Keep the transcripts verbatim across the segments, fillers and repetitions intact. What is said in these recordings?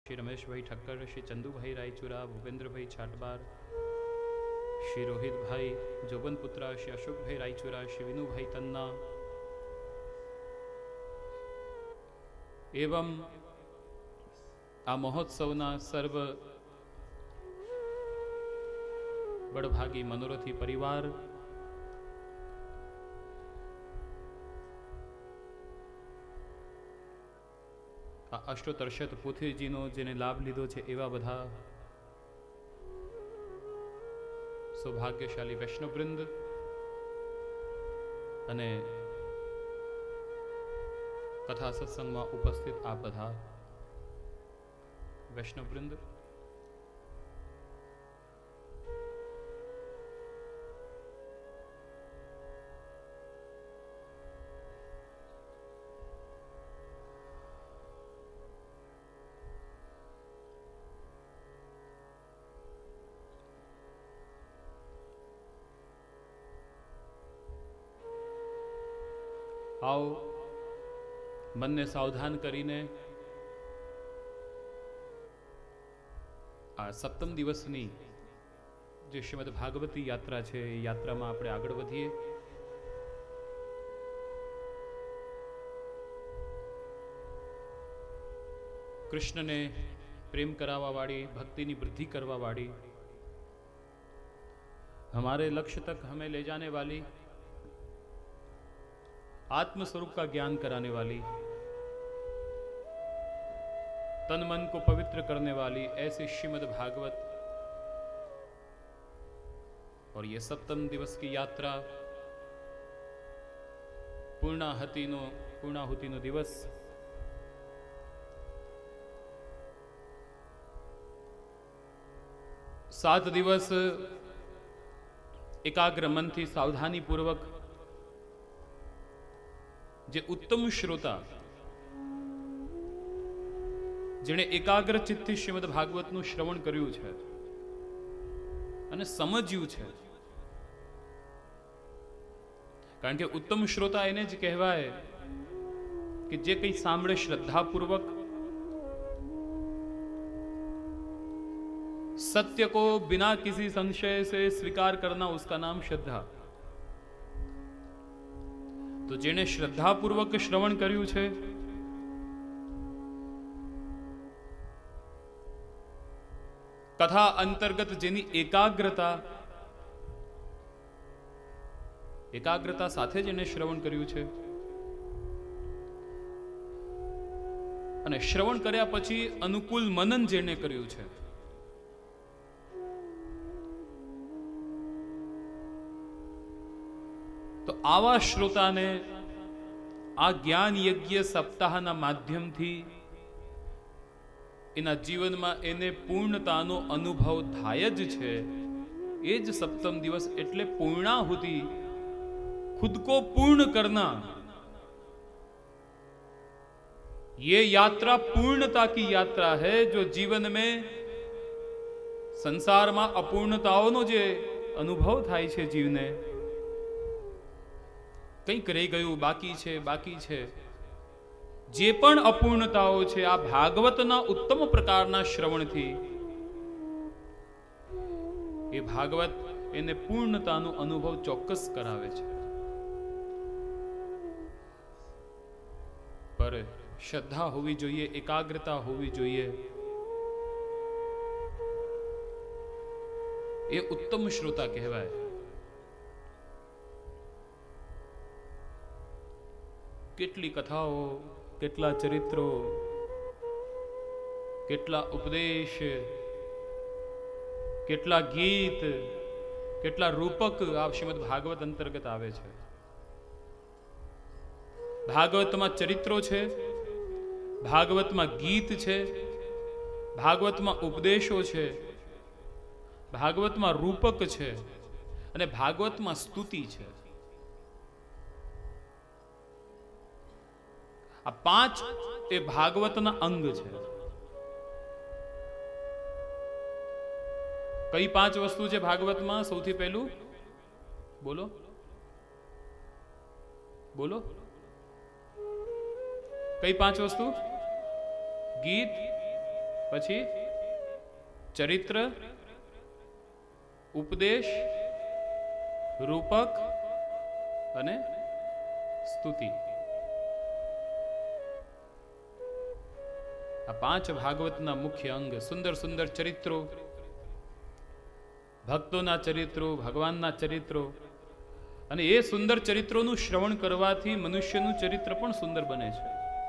श्री रमेश भाई ठक्कर, श्री चंदू भाई रायचूरा, भूपेंद्र भाई छाटबार, श्री रोहित भाई जोबनपुत्रा, श्री अशोक भाई रायचूरा, श्री विनु भाई तन्ना एवं आ महोत्सवना सर्व बड़भागी मनोरथी परिवार, आ अष्टोतरशत पोथीजीनो जेने लाभ लीधो छे एवा बधा सौभाग्यशाली वैष्णववृंद अने कथा सत्संग में उपस्थित आप बधा वैष्णववृंद, आओ मन ने सावधान करीने आ सप्तम दिवसनी जे श्रीमद भागवती यात्रा छे ए यात्रामां आपणे आगळ वधीए। कृष्ण ने प्रेम करावा वाली, भक्ति की वृद्धि करवा वाली, हमारे लक्ष्य तक हमें ले जाने वाली, आत्म स्वरूप का ज्ञान कराने वाली, तन मन को पवित्र करने वाली ऐसी श्रीमद् भागवत और ये सप्तम दिवस की यात्रा पूर्णाहुतिनो पूर्णाहुतिनो दिवस सात दिवस एकाग्र मन थी सावधानी पूर्वक जे उत्तम श्रोता जेने एकाग्र चित्तथी श्रीमद् भागवतનું શ્રવણ કર્યું છે અને સમજ્યું છે, કારણ કે ઉત્તમ શ્રોતા એને જ કહેવાય કે જે કંઈ સાંભળે શ્રદ્ધાપૂર્વક, सत्य को बिना किसी संशय से स्वीकार करना उसका नाम श्रद्धा। तो जेने श्रद्धापूर्वक श्रवण कर्યું છે कथा अंतर्गत जेनी एकाग्रता एकाग्रता साथे जेने श्रवण कर्યું છે અને શ્રવણ કર્યા પછી અનુકૂળ મનન જેને કર્યું છે, तो आवा श्रोता ने आ ज्ञान यज्ञ सप्ताहना माध्यम थी एना जीवन में एने पूर्णतानो अनुभव थाय ज छे। ए ज सप्तम दिवस एटले पूर्णाहुति, खुद को पूर्ण करना। ये यात्रा पूर्णता की यात्रा है, जो जीवन में संसार में अपूर्णताओं जे अनुभव थाय छे, जीवने कंईक रही गયું, बाकी छे बाकी छे, जे पण अपूर्णताओं छे आ भागवतना उत्तम प्रकारना श्रवणथी ए भागवत एने पूर्णतानो अनुभव चौक्कस करावे छे। पर श्रद्धा होवी जोईए, एकाग्रता होवी जोईए। ए उत्तम श्रोता कहेवाय। केटली कथाओ, केटला चरित्रों, केटला उपदेश, केटला गीत, केटला रूपक आप श्रीमद् भागवत अंतर्गत आवे छे। भागवत में चरित्रों छे, भागवत में गीत छे, भागवत में उपदेशों छे, भागवत में रूपक छे अने भागवत में स्तुति छे। आ पांच ए भागवतना अंग छे। कई पांच वस्तु छे भागवत में? सौथी पहलू बोलो बोलो कई पांच वस्तु? गीत, પછી ચરિત્ર, ઉપદેશ, રૂપક અને સ્તુતિ. આ પાંચ ભાગવતના મુખ્ય અંગ. સુંદર સુંદર ચરિત્રો, ભક્તોના ચરિત્રો, ભગવાનના ચરિત્રો, અને એ સુંદર ચરિત્રોનું શ્રવણ કરવાથી મનુષ્યનું ચરિત્ર પણ સુંદર બને છે.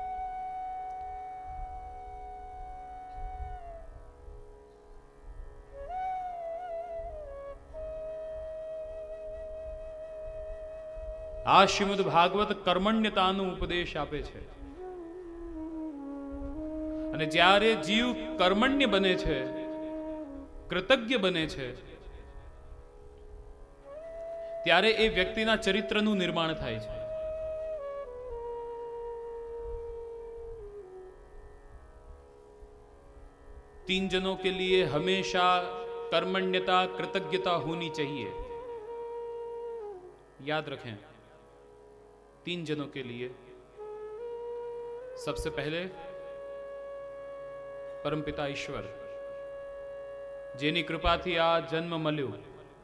આ શ્રીમદ ભાગવત કર્મણ્યતાનો ઉપદેશ આપે છે. અને જ્યારે જીવ કર્મણ્ય બને છે, કૃતજ્ઞ બને છે, ત્યારે એ વ્યક્તિના ચરિત્રનું નિર્માણ થાય છે. तीन जनों के लिए हमेशा कर्मण्यता कृतज्ञता होनी चाहिए. याद रखें, तीन जनों के लिए सबसे पहले परमपिता ईश्वर, જેની કૃપાથી આ જન્મ મળ્યો,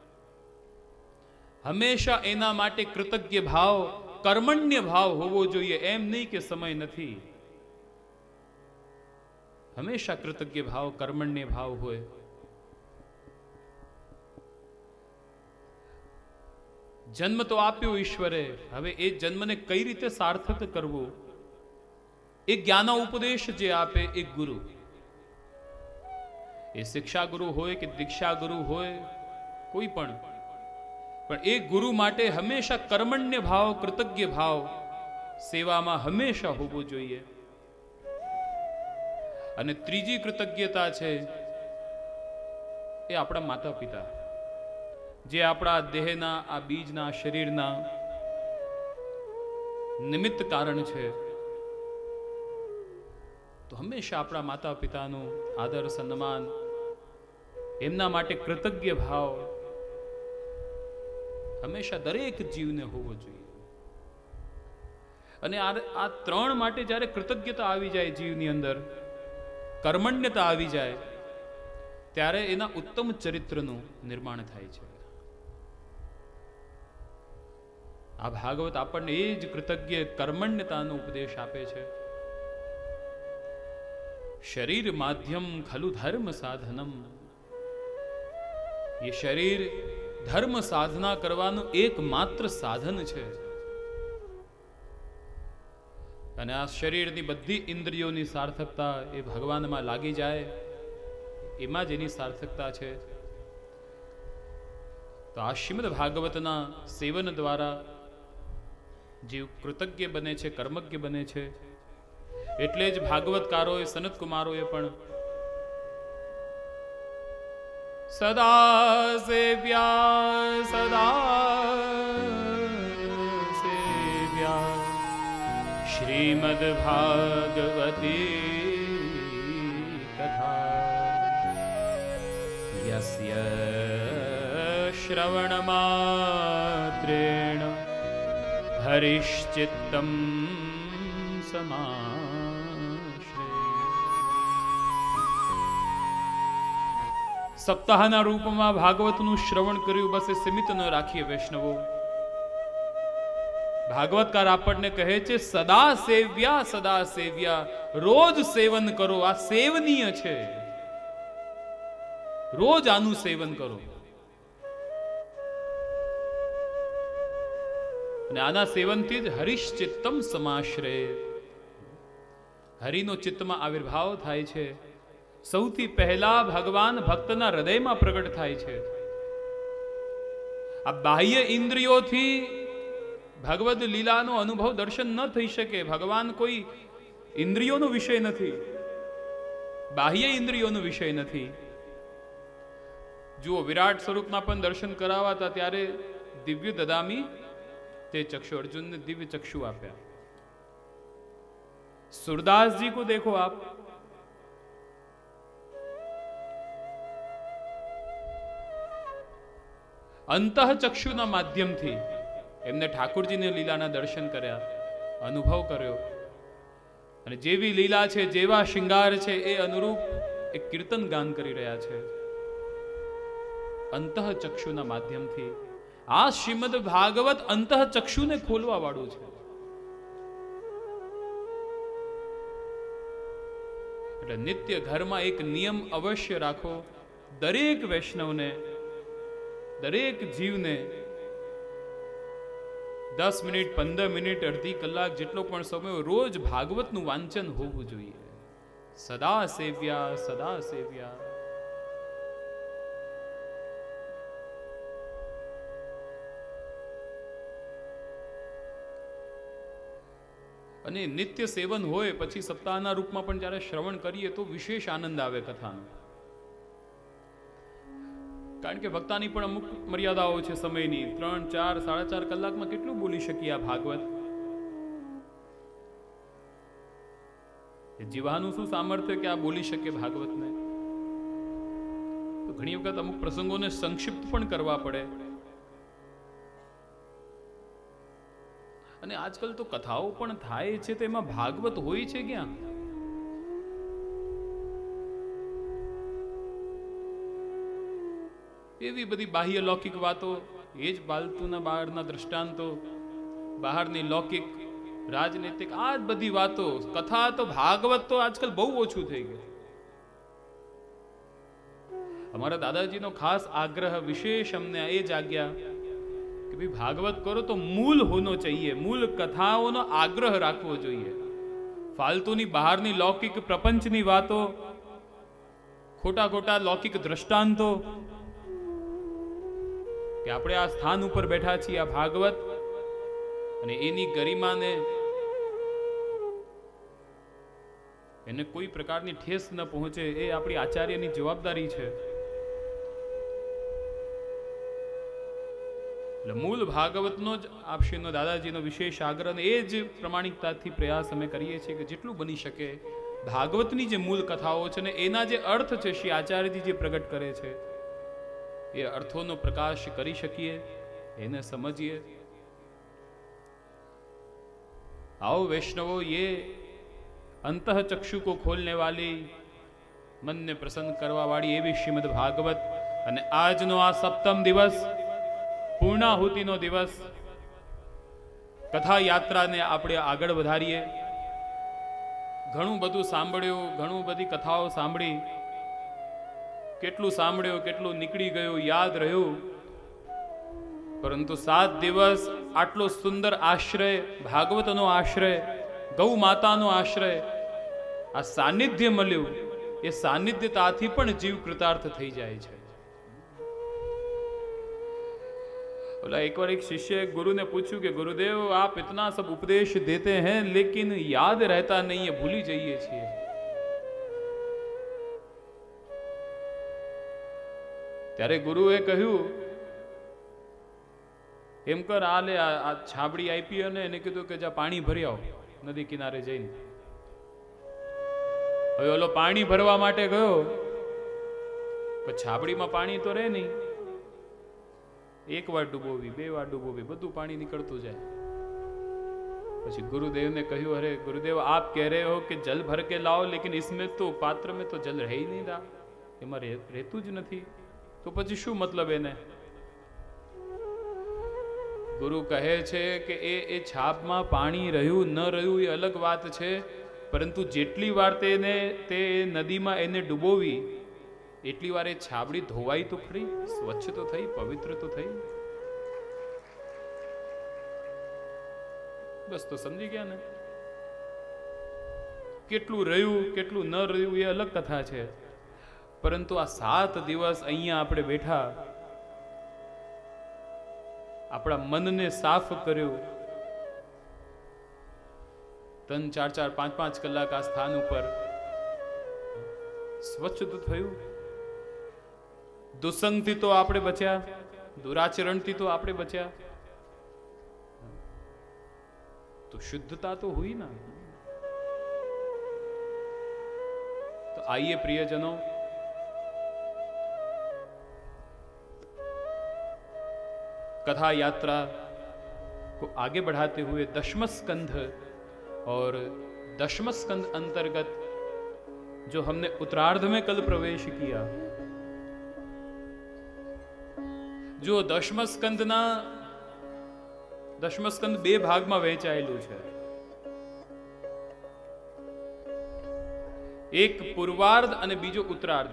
હંમેશા એના માટે કૃતજ્ઞ ભાવ, કર્મણ્ય ભાવ હોવો જોઈએ. એમ નહીં કે સમય નથી, હંમેશા કૃતજ્ઞ ભાવ, કર્મણ્ય ભાવ હોય. જન્મ તો આપ્યો ઈશ્વરે, હવે એ જન્મને કઈ રીતે સાર્થક કરવો, એ જ્ઞાન ઉપદેશ જે આપે એ ગુરુ, એ શિક્ષા ગુરુ હોય કે દીક્ષા ગુરુ હોય, કોઈ પણ પણ એ ગુરુ માટે હંમેશા કર્મણ્ય ભાવ, કૃતજ્ઞ ભાવ સેવામાં હંમેશા હોવો જોઈએ. અને ત્રીજી કૃતજ્ઞતા છે એ આપણા માતા પિતા, જે આપણા દેહના, આ બીજના, શરીરના નિમિત્ત કારણ છે. તો હંમેશા આપણા માતા પિતાનું આદર, સન્માન, એમના માટે કૃતજ્ઞ ભાવ હંમેશા દરેક જીવને હોવો જોઈએ. અને આ ત્રણ માટે જ્યારે કૃતજ્ઞતા આવી જાય જીવની અંદર, કર્મણ્યતા આવી જાય, ત્યારે એના ઉત્તમ ચરિત્રનું નિર્માણ થાય છે. આ ભાગવત આપણને એ જ કૃતજ્ઞ કર્મણ્યતાનો ઉપદેશ આપે છે. શરીર માધ્યમ ખલુ ધર્મ સાધનમ. એ શરીર ધર્મ સાધના કરવાનું એકમાત્ર સાધન છે. અને આ શરીરની બધી ઇન્દ્રિયોની સાર્થકતા એ ભગવાનમાં લાગી જાય, એમાં જ એની સાર્થકતા છે. તો આ શ્રીમદ ભાગવતના સેવન દ્વારા જીવ કૃતજ્ઞ બને છે, કર્મજ્ઞ બને છે. એટલે જ ભાગવતકારોએ, સનત કુમારોએ પણ સદા સેવ્યા સદા સેવ્યા શ્રીમદ ભાગવતી કથા યસ્ય શ્રવણ માત્રેણ હરિશ્ચિત્તમ સમાશ્રય. સપ્તાહના રૂપમાં ભાગવતનું શ્રવણ કર્યું, બસ એ સીમિત ન રાખીએ વૈષ્ણવો. ભાગવતકાર આપણને કહે છે સદા સેવ્યા સદા સેવ્યા, રોજ સેવન કરો. આ સેવનીય છે, રોજ આનું સેવન કરો. અને આના સેવનથી જ હરિશ્ચિત્તમ સમાશ્રય, હરિનો ચિત્તમાં આવિર્ભાવ થાય છે. સૌથી પહેલા ભગવાન ભક્તના હૃદયમાં પ્રગટ થાય છે. આ બાહ્ય ઇન્દ્રિયોથી ભગવદ લીલાનો અનુભવ, દર્શન ન થઈ શકે. ભગવાન કોઈ ઇન્દ્રિયોનો વિષય નથી, બાહ્ય ઇન્દ્રિયોનો વિષય નથી. જુઓ, વિરાટ સ્વરૂપના પણ દર્શન કરાવાતા ત્યારે દિવ્ય દદામી તે ચક્ષુ, અર્જુનને દિવ્ય ચક્ષુ આપ્યા. सूरदास जी को देखो आप, अंतः चक्षुना माध्यमથી એમને ઠાકુરજીની લીલાના દર્શન કર્યા, અનુભવ કર્યો. અને જેવી લીલા છે, જેવા શૃંગાર છે, એ અનુરૂપ એક કીર્તન ગાન કરી રહ્યા છે અંતઃચક્ષુના માધ્યમથી. આ શ્રીમદ ભાગવત અંતઃચક્ષુને ખોલવા વાળું છે. એટલે નિત્ય ઘરમાં એક નિયમ અવશ્ય રાખો. દરેક વૈષ્ણવને, દરેક જીવને દસ મિનિટ, પંદર મિનિટ, અડધી કલાક જેટલો પણ સમય રોજ ભાગવતનું વાંચન હોવું જોઈએ. સદા સેવ્યા, સદા સેવ્યા. અને નિત્ય સેવન હોય પછી સપ્તાહના રૂપમાં પણ જ્યારે શ્રવણ કરીએ તો વિશેષ આનંદ આવે કથાનો. કારણ કે વક્તાની પણ અમુક મર્યાદાઓ છે સમયની. ત્રણ ચાર સાડા ચાર કલાકમાં કેટલું બોલી શકીએ આ ભાગવત? જીવાનું શું સામર્થ્ય કે આ બોલી શકે ભાગવતને? તો ઘણી વખત અમુક પ્રસંગોને સંક્ષિપ્ત પણ કરવા પડે. અને આજકાલ તો કથાઓ પણ થાય છે તો એમાં ભાગવત હોય છે ક્યાં? એવી બધી બાહ્ય લૌકિક વાતો, એ જ બાલતુના બહારના દ્રષ્ટાંતો, બહારની લૌકિક રાજનૈતિક, આ જ બધી વાતો. કથા તો ભાગવત તો આજકાલ બહુ ઓછું થઈ ગયું. અમારા દાદાજીનો ખાસ આગ્રહ, વિશેષ અમને એ જ આજ્ઞા કે ભાઈ ભાગવત કરો તો મૂલ હોનો ચાહીએ, મૂલ કથાઓનો આગ્રહ રાખવો જોઈએ. ફાલતુની બહારની લૌકિક પ્રપંચની વાતો, ખોટા ખોટા લૌકિક દ્રષ્ટાંતો, કે આપણે આ સ્થાન ઉપર બેઠા છીએ, આ ભાગવત, અને એની ગરિમાને, એને કોઈ પ્રકારની ઠેસ ન પહોંચે, એ આપણી આચાર્યની જવાબદારી છે. એટલે મૂળ ભાગવતનો જ આપશ્રીનો દાદાજીનો વિશેષ આગ્રહ, અને એ જ પ્રમાણિકતાથી પ્રયાસ અમે કરીએ છીએ કે જેટલું બની શકે ભાગવતની જે મૂળ કથાઓ છે ને એના જે અર્થ છે શ્રી આચાર્યજી જે પ્રગટ કરે છે એ અર્થોનો પ્રકાશ કરી શકીએ, એને સમજીએ. आओ वैष्णवो, ये अंतःचक्षु को खोलने वाली, मन ने प्रसन्न करवा वाली एवी श्रीमद भागवत. અને આજનો આ સપ્તમ દિવસ, પૂર્ણાહુતિનો દિવસ, કથા યાત્રાને આપણે આગળ વધારીએ. ઘણું બધું સાંભળ્યું, ઘણું બધી કથાઓ સાંભળી, કેટલું સાંભળ્યું, કેટલું નીકળી ગયું, યાદ રહ્યું. પરંતુ સાત દિવસ આટલો સુંદર આશ્રય, ભાગવતનો આશ્રય, ગૌ માતાનો આશ્રય, આ સાનિધ્ય મળ્યું, એ સાનિધ્યતાથી પણ જીવ કૃતાર્થ થઈ જાય છે. बोला एक बार एक शिष्य गुरु ने पूछू कि गुरुदेव आप इतना सब उपदेश देते हैं लेकिन याद रहता नहीं है, भूली जाइए છીએ. ત્યારે ગુરુએ કહ્યું એમ કર, આ લે આ છાબડી આપી અને એને કીધું કે જા પાણી ભરી આવ નદી કિનારે જઈને. હવે ઓલો પાણી ભરવા માટે ગયો, પણ છાબડીમાં પાણી તો રહે નહીં. એક વાર ડૂબોવી, બે વાર ડૂબોવી, બધું પાણી નીકળતું જાય. પછી ગુરુદેવને કહ્યું, અરે गुरुदेव आप कह रहे हो कि जल भर के लाओ लेकिन इसमें तो पात्र में तो जल रह ही नहीं रहा, એમાં રહેતું જ નથી, તો પછી શું મતલબ એને? ગુરુ કહે છે કે એ એ છાપમાં પાણી રહ્યું ન રહ્યું એ અલગ વાત છે, પરંતુ જેટલી વાર તેને તે નદીમાં એને ડૂબોવી એટલી વાર એ છાબડી ધોવાઈ તો ખરી, સ્વચ્છ તો થઈ, પવિત્ર તો થઈ. બસ તો સમજી ગયા ને? કેટલું રહ્યું કેટલું ન રહ્યું એ અલગ કથા છે, પરંતુ આ સાત દિવસ અહીંયા આપણે બેઠા, આપણા મનને સાફ કર્યું, ત્રણ ચાર ચાર પાંચ પાંચ કલાક આ સ્થાન ઉપર સ્વચ્છ તો થયું. દુસંગથી તો આપણે બચ્યા, દુરાચરણથી તો આપણે બચ્યા, તો શુદ્ધતા તો हुई ना. तो आइए प्रियजनों, कथा यात्रा को आगे बढ़ाते हुए दशम स्कंध और दशम स्कंध अंतर्गत जो हमने उत्तरार्ध में कल प्रवेश किया, जो दशम स्कंदना दशम स्कंद બે ભાગમાં વહેંચાયેલું છે. એક પૂર્વાર્ધ અને બીજો ઉત્તરાર્ધ.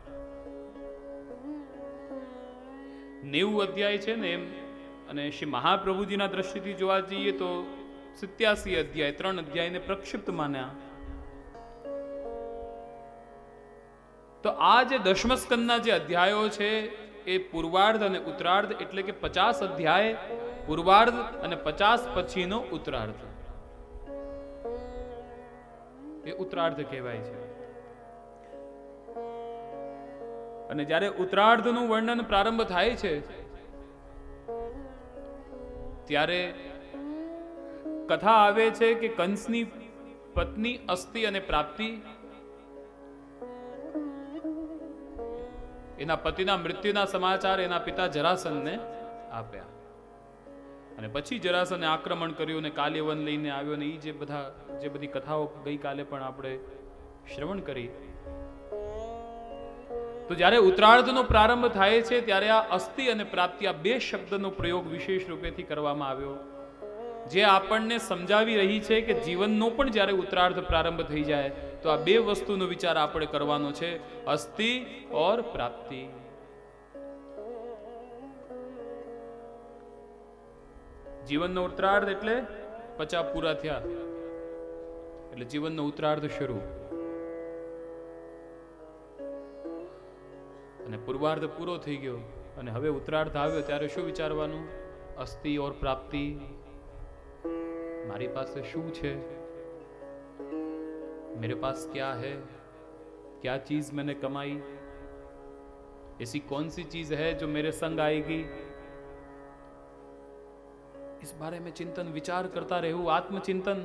નેવું અધ્યાય છે ને એમ, અને શ્રી મહાપ્રભુજીના દ્રષ્ટિથી જોવા જઈએ તો સિત્યાસી અધ્યાય, ત્રણ અધ્યાયને પ્રક્ષિપ્ત માન્યા. તો આ જે દશમ સ્કંદના જે અધ્યાયો છે એ પૂર્વાર્ધ અને ઉત્તરાર્ધ, એટલે કે પચાસ અધ્યાય પૂર્વાર્ધ અને પચાસ પછીનો ઉત્તરાર્ધ, એ ઉત્તરાર્ધ કહેવાય છે. અને જ્યારે ઉત્તરાર્ધનું વર્ણન પ્રારંભ થાય છે ત્યારે કથા આવે છે કે કંસની પત્ની અસ્તિ અને પ્રાપ્તિ એના પતિના મૃત્યુના સમાચાર એના પિતા જરાસંધને આપ્યા, અને પછી જરાસંધે આક્રમણ કર્યું અને કાલ્યવન લઈને આવ્યો, અને એ જે બધા જે બધી કથાઓ ગઈકાલે પણ આપણે શ્રવણ કરી. તો જ્યારે ઉત્તરાર્ધનો પ્રારંભ થાય છે ત્યારે આ અસ્તિ અને પ્રાપ્તિ, આ બે શબ્દનો પ્રયોગ વિશેષ રૂપેથી કરવામાં આવ્યો, જે આપણને સમજાવી રહી છે કે જીવનનો પણ જ્યારે ઉત્તરાર્ધ પ્રારંભ થઈ જાય તો આ બે વસ્તુનો વિચાર આપણે કરવાનો છે, અસ્તિ ઓર પ્રાપ્તિ. જીવનનો ઉત્તરાર્ધ એટલે પચાસ પૂરા થયા એટલે જીવનનો ઉત્તરાર્ધ શરૂ, અને પૂર્વાર્ધ પૂરો થઈ ગયો અને હવે ઉત્તરાર્ધ આવ્યો ત્યારે શું વિચારવાનું? અસ્તિ ઓર પ્રાપ્તિ. મારી પાસે શું છે, मेरे पास क्या है, क्या चीज मैंने कमाई, ऐसी कौन सी चीज है जो मेरे संग आएगी. इस बारे में चिंतन विचार करता रहूं, आत्मचिंतन.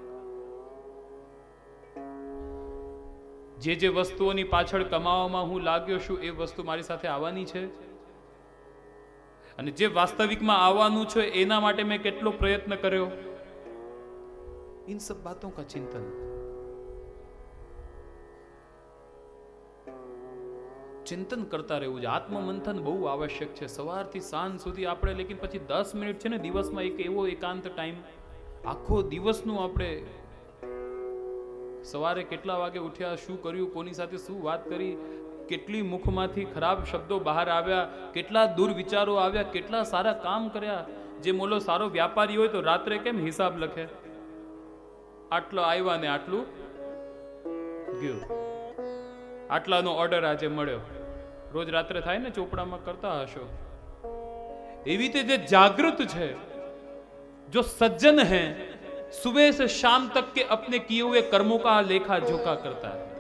જે જે વસ્તુઓની પાછળ કમાવામાં હું લાગ્યો છું એ વસ્તુ મારી સાથે આવવાની છે, અને જે વાસ્તવિકમાં આવવાનું છે એના માટે મેં કેટલો પ્રયત્ન કર્યો. इन सब बातों का चिंतन. ચિંતન કરતા રહેવું છે. આત્મમંથન બહુ આવશ્યક છે સવારથી સાંજ સુધી આપણે. લેકિન પછી દસ મિનિટ છે ને દિવસમાં એક એવો એકાંત ટાઈમ, આખો દિવસનું આપણે સવારે કેટલા વાગે ઉઠ્યા, શું કર્યું, કોની સાથે શું વાત કરી, કેટલી મુખમાંથી ખરાબ શબ્દો બહાર આવ્યા, કેટલા દુર્વિચારો આવ્યા, કેટલા સારા કામ કર્યા. જે મોલો સારો વ્યાપારી હોય તો રાત્રે કેમ હિસાબ લખે, આટલો આવ્યા ને આટલું ગયું, આટલાનો ઓર્ડર આજે મળ્યો. રોજ રાત્રે થાય ને, ચોપડામાં કરતા હશો. એવી રીતે જે જાગૃત છે, जो सज्जन है, सुबह से शाम तक के अपने किए हुए कर्मों का लेखा जोखा करता है.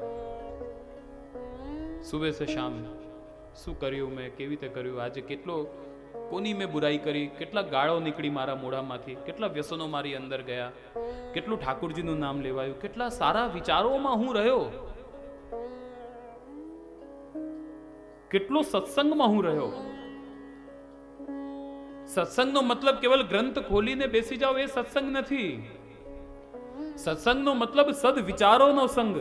सुबह से शाम શું કર્યું મેં, કેવી રીતે કર્યું, આજે કેટલો કોની મેં બુરાઈ કરી, કેટલા ગાળો નીકળી મારા મોઢામાંથી, કેટલા વ્યસનો મારી અંદર ગયા, કેટલું ઠાકુરજીનું નામ લેવાયું, કેટલા સારા વિચારોમાં હું રહ્યો, કેટલો સત્સંગમાં હું રહ્યો. સત્સંગનો મતલબ કેવલ ગ્રંથ ખોલીને બેસી જાઓ એ સત્સંગ નથી. સત્સંગનો મતલબ સદ વિચારોનો સંગ,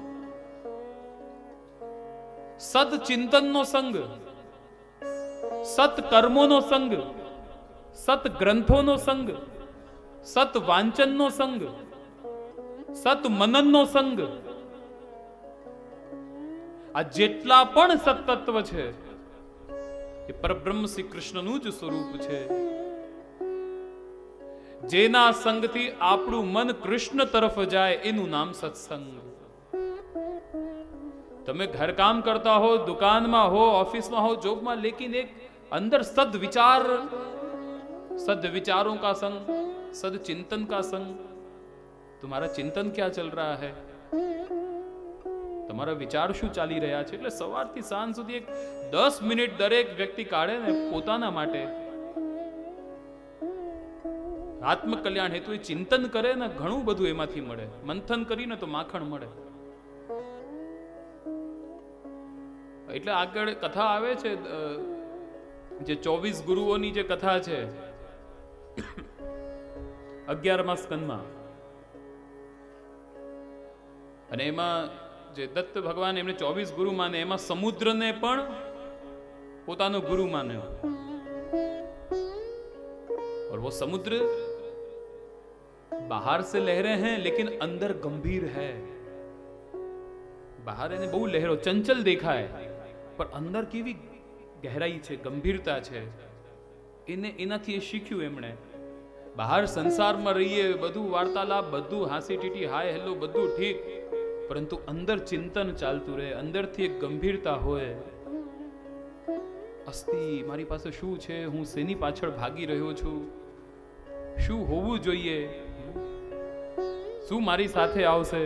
સદ ચિંતનનો સંગ, સત કર્મોનો સંગ, સત ગ્રંથોનો સંગ, સત વાંચનનો સંગ, સત મનનનો સંગ. આ જેટલા પણ સત્તત્વ છે એ પરબ્રહ્મ શ્રી કૃષ્ણનું જ સ્વરૂપ છે. જેના સંગથી આપણું મન કૃષ્ણ તરફ જાય એનું નામ સત્સંગ. તમે ઘરકામ કરતા હો, દુકાનમાં હો, ઓફિસમાં हो, जॉब में, लेकिन एक अंदर सद विचार, सद विचारों का संग, सद चिंतन का संग. तुम्हारा चिंतन क्या चल रहा है, તમારા વિચાર શું ચાલી રહ્યા છે. એટલે સવારથી સાંજ સુધી એક દસ મિનિટ દરેક વ્યક્તિ કાઢે ને પોતાના માટે, આત્મકલ્યાણ હેતુ એ ચિંતન કરે ને, ઘણું બધું એમાંથી મળે. મંથન કરીને તો માખણ મળે. એટલે આગળ કથા આવે છે, જે ચોવીસ ગુરુઓની જે કથા છે અગિયારમા સ્કંદમાં, અને એમાં જે દત્ત ભગવાન એમને ચોવીસ ગુરુ માને, એમાં સમુદ્રને પણ પોતાનો ગુરુ માન્યો. और वो समुद्र बाहर से लहरें हैं लेकिन अंदर गंभीर है. बाहर એને બહુ લહેરો ચંચલ દેખાય, પણ અંદર કેવી ગહેરાઈ છે, ગંભીરતા છે. એને એનાથી એ શીખ્યું એમણે. બહાર સંસારમાં રહીએ, બધું વાર્તાલાપ, બધું હાસી ટીટી, હાય હેલો, બધું ઠીક, પરંતુ અંદર ચિંતન ચાલતું રહે, અંદરથી એક ગંભીરતા હોય. અસ્તિ મારી પાસે શું છે, હું શેની પાછળ ભાગી રહ્યો છું, શું હોવું જોઈએ, શું મારી સાથે આવશે.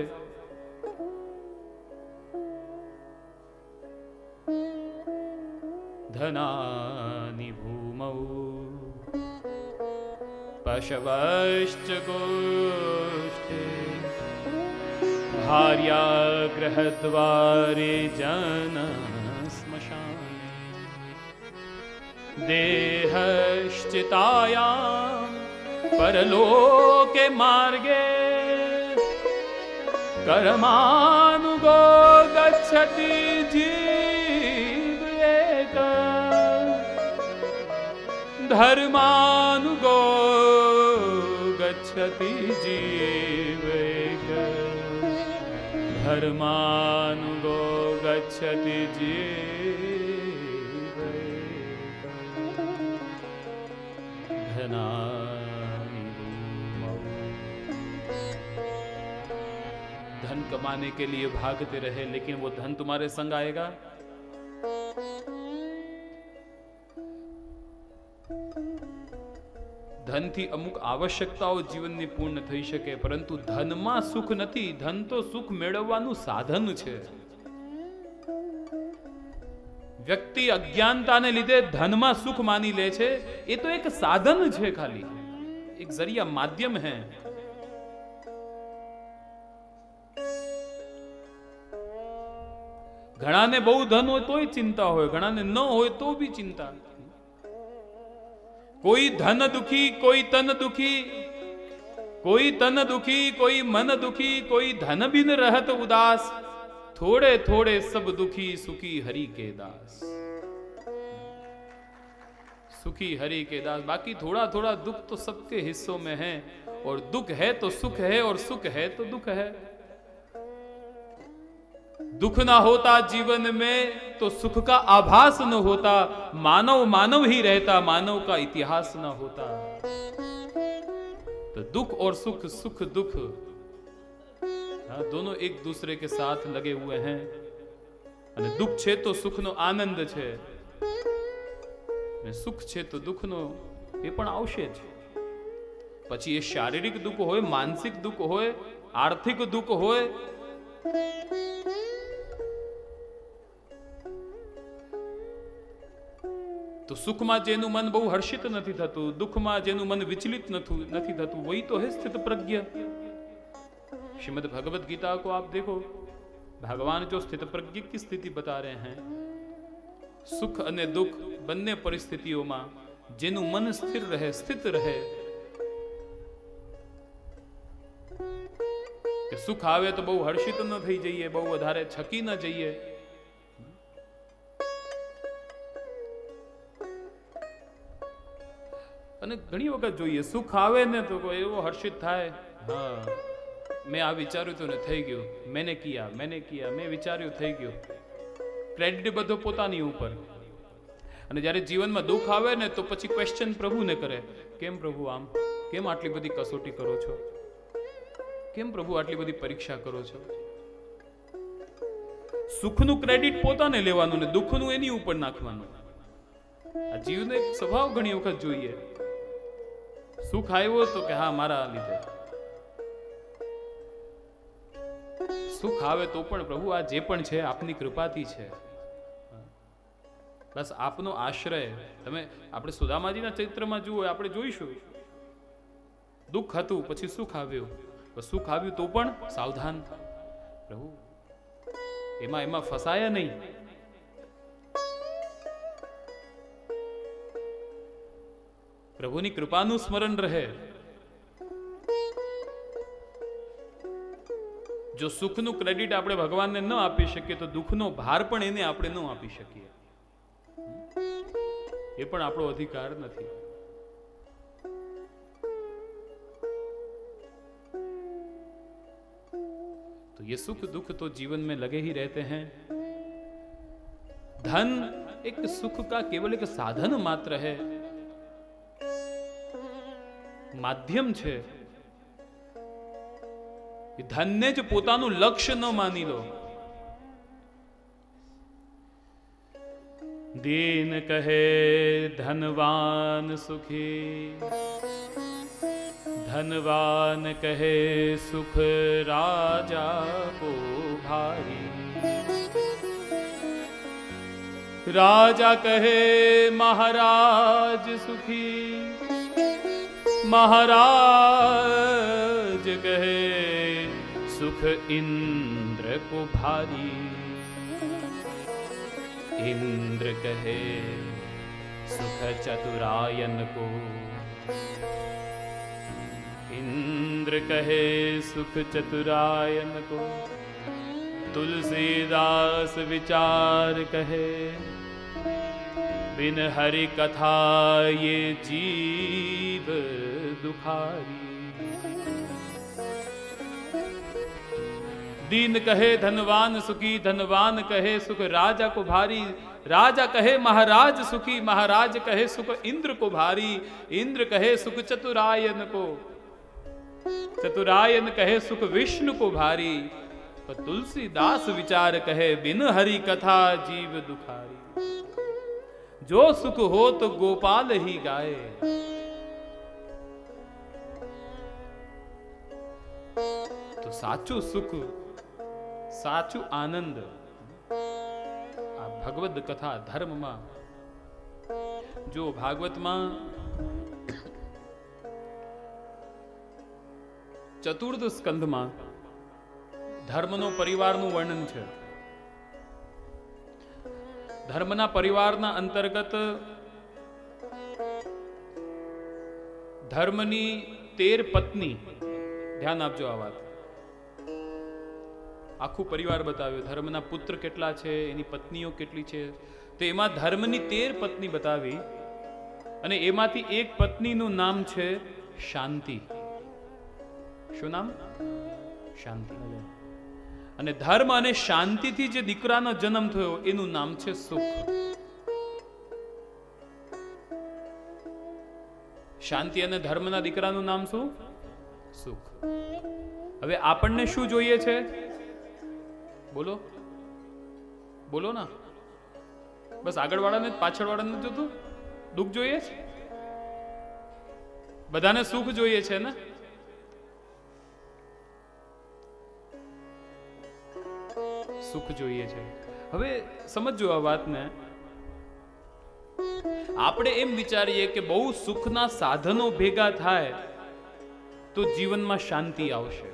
ધનાની ભૂમૌ પશવશ્ચ ગોષ્ઠે ભાર્યા ગ્રહદ્વારે જન સ્મશાન દેહશ્ચિતાયાં પરલોકે માર્ગે કર્માનુગો ગચ્છતિ જીવ એક ધર્માનુગો ગચ્છતિ જીવ એક ધર્માનુગો ગચ્છતિ જીવ એક ધનાની ભૂમૌ. धन कमाने के लिए भागते रहे, लेकिन वो धन तुम्हारे संग आएगा. धन थी अमुक आवश्यकताओं जीवननी पूर्ण થઈ શકે, પરંતુ ધનમાં સુખ નથી. ધન તો સુખ મેળવવાનું સાધન છે. વ્યક્તિ અજ્ઞાનતાને લીધે ધનમાં સુખ માની લે છે. એ તો એક સાધન છે, ખાલી એક જરિયા, માધ્યમ है. ઘણાને બહુ ધન હોય તોય ચિંતા હોય, ઘણાને ન હોય તો બી ચિંતા. કોઈ ધન દુખી, કોઈ તન દુખી, કોઈ તન દુખી, કોઈ મન દુખી, કોઈ ધન બિન रहत उदास, थोड़े थोड़े सब दुखी, सुखी हरि के दास. सुखी हरि के दास. बाकी थोड़ा थोड़ा दुख तो सबके हिस्सों में है, और दुख है तो सुख है, और सुख है तो दुख है. दुख ना होता जीवन में तो सुख का आभास न होता. मानव मानव ही रहता, मानव का इतिहास न होता. तो दुख और सुख, सुख दुख, दोनों एक दूसरे के साथ लगे हुए हैं. અને દુઃખ છે તો સુખનો આનંદ છે, અને સુખ છે તો દુઃખનો એ પણ આવશે જ. પછી એ શારીરિક દુઃખ હોય, માનસિક દુઃખ હોય, આર્થિક દુઃખ હોય. तो सुख में जेनु मन बहु हर्षित नहीं थतु, दुख में जेनु मन विचलित नहीं थतु, वही तो है स्थित प्रज्ञ. श्रीमद् भगवत गीता को आप देखो, भगवान जो स्थित प्रज्ञ की स्थिति बता रहे हैं. सुख अने दुख बन्ने परिस्थितियों में जेनु मन स्थिर रहे, स्थित रहे. कि सुख आवे तो बहु हर्षित न थई जाइए, बहु वधारे छकी न जाइए. અને ઘણી વખત જોઈએ, સુખ આવે ને તો કોઈ એવો હર્ષિત થાય, હા મેં આ વિચાર્યું તો ને થઈ ગયું, મેને કિયા મેને કિયા મેં વિચાર્યું થઈ ગયું. ક્રેડિટ બધો પોતાની ઉપર. અને જ્યારે જીવનમાં દુઃખ આવે ને તો પછી ક્વેશ્ચન પ્રભુને કરે, કેમ પ્રભુ આમ, કેમ આટલી બધી કસોટી કરો છો, કેમ પ્રભુ આટલી બધી પરીક્ષા કરો છો. સુખનું ક્રેડિટ પોતાને લેવાનું ને દુઃખનું એની ઉપર નાખવાનું. આ જીવનો એક સ્વભાવ ઘણી વખત જોઈએ. સુખ આવ્યો તો કે હા મારા લીધે, સુખ આવે તો પણ પ્રભુ આ જે પણ છે આપની કૃપાથી છે, બસ આપનો આશ્રય. તમે આપણે સુદામાજીના ચરિત્રમાં જુઓ, આપણે જોઈશું દુઃખ હતું પછી સુખ આવ્યું, સુખ આવ્યું તો પણ સાવધાન પ્રભુ, એમાં એમાં ફસાયા નહીં. પ્રભુની કૃપાનું સ્મરણ રહે. જો સુખનું ક્રેડિટ આપણે ભગવાનને ન આપી શકીએ તો દુઃખનો ભાર પણ એને આપણે ન આપી શકીએ. એ પણ આપણો અધિકાર નથી. तो ये सुख दुख तो जीवन में लगे ही रहते हैं. धन एक सुख का केवल एक साधन मात्र है, माध्यम छे. धन ने ज पोतानुं लक्ष्य न मानी लो. दीन कहे धनवान सुखी, धनवान कहे सुख राजा को भारी. राजा कहे महाराज सुखी, महाराज कहे सुख इंद्र को भारी. इंद्र कहे सुख चतुरायन को, इंद्र कहे सुख चतुरायन को. तुलसीदास विचार कहे बिन हरि कथा ये जीव दुखारी. दीन कहे धनवान सुखी, धनवान कहे सुख राजा को भारी. राजा कहे महाराज सुखी, महाराज कहे सुख इंद्र को भारी. इंद्र कहे सुख चतुरायन को, चतुरायन कहे सुख विष्णु को भारी. पर तुलसीदास विचार कहे बिन हरि कथा जीव दुखारी. जो सुख हो तो गोपाल ही गाए. तो साचू सुख, साचू आनंद आ भगवद कथा धर्म में. जो भागवत में चतुर्थ स्कंध में धर्मनो परिवारનું વર્ણન છે. ધર્મના પરિવારના અંતર્ગત ધર્મની તેર પત્ની, ધ્યાન આપજો આ વાત, આખું પરિવાર બતાવ્યો. ધર્મના પુત્ર કેટલા છે, એની પત્નીઓ કેટલી છે, તો એમાં ધર્મની તેર પત્ની બતાવી અને એમાંથી એક પત્નીનું નામ છે શાંતિ. શું નામ? શાંતિ. અને ધર્મ અને શાંતિથી જે દીકરાનો જન્મ થયો એનું નામ છે સુખ. શાંતિ અને ધર્મના દીકરાનું નામ શું? સુખ. હવે આપણને શું જોઈએ છે? બોલો બોલો ના. બસ આગળવાળાને પાછળવાળાને જોતું દુઃખ જોઈએ છે? બધાને સુખ જોઈએ છે ને? સુખ જોઈએ છે. હવે સમજો આ વાતને. આપણે એમ વિચારીએ કે બહુ સુખના સાધનો ભેગા થાય તો જીવનમાં શાંતિ આવશે.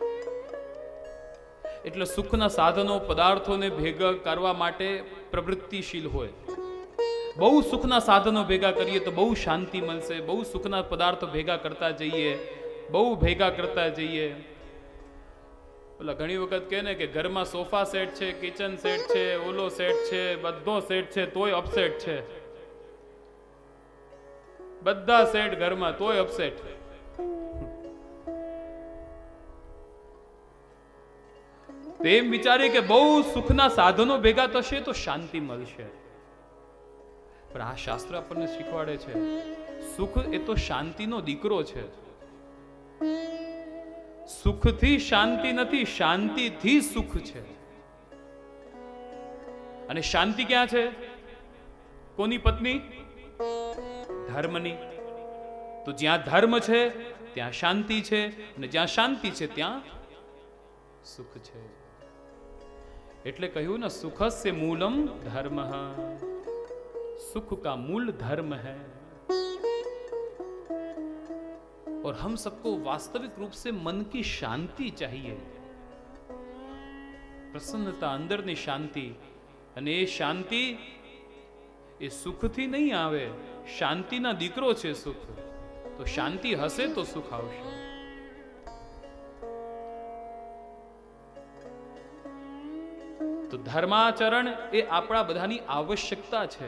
એટલે સુખના સાધનો પદાર્થોને ભેગા કરવા માટે પ્રવૃત્તિશીલ હોય. બહુ સુખના સાધનો ભેગા કરીએ તો બહુ શાંતિ મળશે. બહુ સુખના પદાર્થો ભેગા કરતા જઈએ, બહુ ભેગા કરતા જઈએ. ઓલા ઘણી વખત કહે ને કે ઘરમાં સોફા સેટ છે, કિચન સેટ છે, ઓલો સેટ છે, બધો સેટ છે તોય અપસેટ છે. બધા સેટ ઘરમાં તોય અપસેટ. એમ વિચારી કે બહુ સુખના સાધનો ભેગા થશે તો શાંતિ મળશે. પણ આ શાસ્ત્ર આપણને શીખવાડે છે સુખ એ તો શાંતિનો દીકરો છે. સુખથી શાંતિ નથી, શાંતિથી સુખ છે. અને શાંતિ ક્યાં છે? કોની પત્ની? ધર્મની. તો જ્યાં ધર્મ છે ત્યાં શાંતિ છે, અને જ્યાં શાંતિ છે ત્યાં સુખ છે. એટલે કહ્યું ને સુખस्य मूलम धर्म, सुख का मूल धर्म है. और हम सबको वास्तविक रूप से मन की शांति चाहिए, प्रसन्नता, अंदરની શાંતિ. અને એ શાંતિ એ સુખથી નહીં આવે. શાંતિના દીકરો છે સુખ. તો શાંતિ હશે તો સુખ આવશે. તો ધર્માચરણ એ આપણા બધાની આવશ્યકતા છે.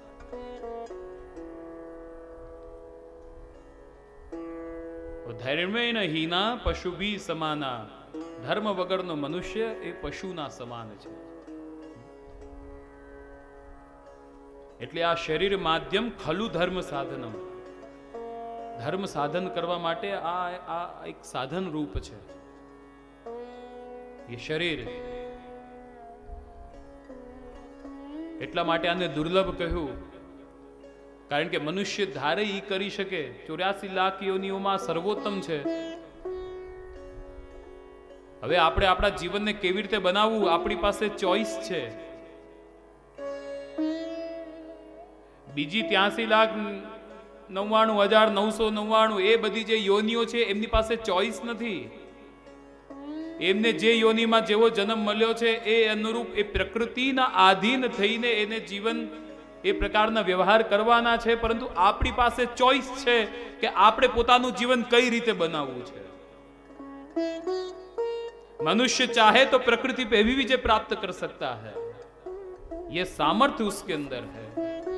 ધર્મેણ હીના પશુભી સમાના, ધર્મ વગરનો મનુષ્ય એ પશુના સમાન છે. એટલે આ શરીર માધ્યમ ખલુ ધર્મ સાધનમ, ધર્મ સાધન કરવા માટે આ આ એક સાધન રૂપ છે એ શરીર. એટલા માટે આને દુર્લભ કહ્યું, કારણ કે મનુષ્ય ધારે ઈ કરી શકે. ચોર્યાસી લાખ યોનિઓમાં સર્વોત્તમ છે. હવે આપણે આપણા જીવનને કેવી રીતે બનાવવું, આપણી પાસે ચોઈસ છે. બીજી ત્યાસી લાખ નવ્વાણું હજાર નવસો નવ્વાણું એ બધી જે યોનિઓ છે એમની પાસે ચોઈસ નથી. એમને જે યોનિમાં જેવો જન્મ મળ્યો છે એ અનુરૂપ એ પ્રકૃતિના આધીન થઈને એને જીવન એ પ્રકારના વ્યવહાર કરવાના છે. પરંતુ આપણી પાસે ચોઈસ છે કે આપણે પોતાનું જીવન કઈ રીતે બનાવવું છે. मनुष्य चाहे तो प्रकृति पे भी विजय प्राप्त कर सकता है, ये सामर्थ्य उसके अंदर है.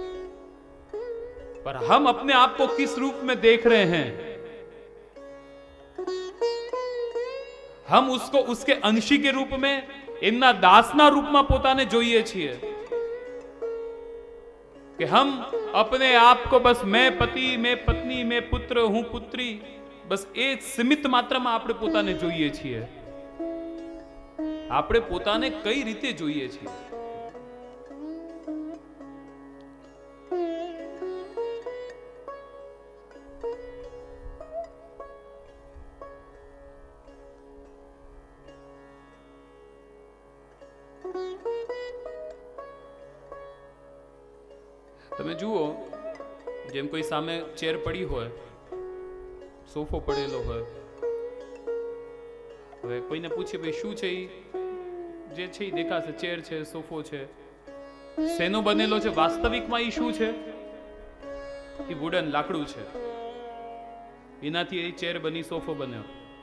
पर हम अपने आप को किस रूप में देख रहे हैं? हम उसको उसके अंशी के रूप में, એમના દાસના રૂપમાં પોતાને જોઈએ છીએ कि हम अपने आप को बस मैं पति, मैं पत्नी, मैं पुत्र हूं, पुत्री, बस એ સીમિત માત્રામાં આપણે પોતાને જોઈએ છીએ. આપણે પોતાને કઈ રીતે જોઈએ છીએ? તમે જુઓ, જેમ કોઈ સામે ચેર પડી હોય, સોફો પડેલો હોય, હવે કોઈને પૂછે ભાઈ શું છે, જે છે એ દેખાશે ચેર છે, સોફો છે. શેનો બનેલો છે? વાસ્તવિકમાં એ શું છે? એ વુડન લાકડું છે, એનાથી એ ચેર બની, સોફો બન્યો.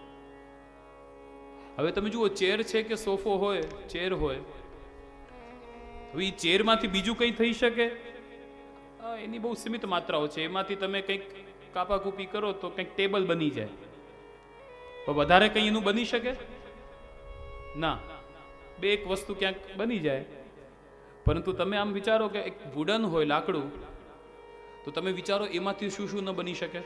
હવે તમે જુઓ, ચેર છે કે સોફો હોય, ચેર હોય, હવે એ ચેરમાંથી બીજું કંઈ થઈ શકે? એની બહુ સીમિત માત્રાઓ છે. એમાંથી તમે કંઈક કાપાકૂપી કરો તો કંઈક ટેબલ બની જાય, પણ વધારે કંઈ એનું બની શકે ના. બે એક વસ્તુ ક્યાંક બની જાય. પરંતુ તમે આમ વિચારો કે એક વુડન હોય, લાકડું, તો તમે વિચારો એમાંથી શું શું ન બની શકે?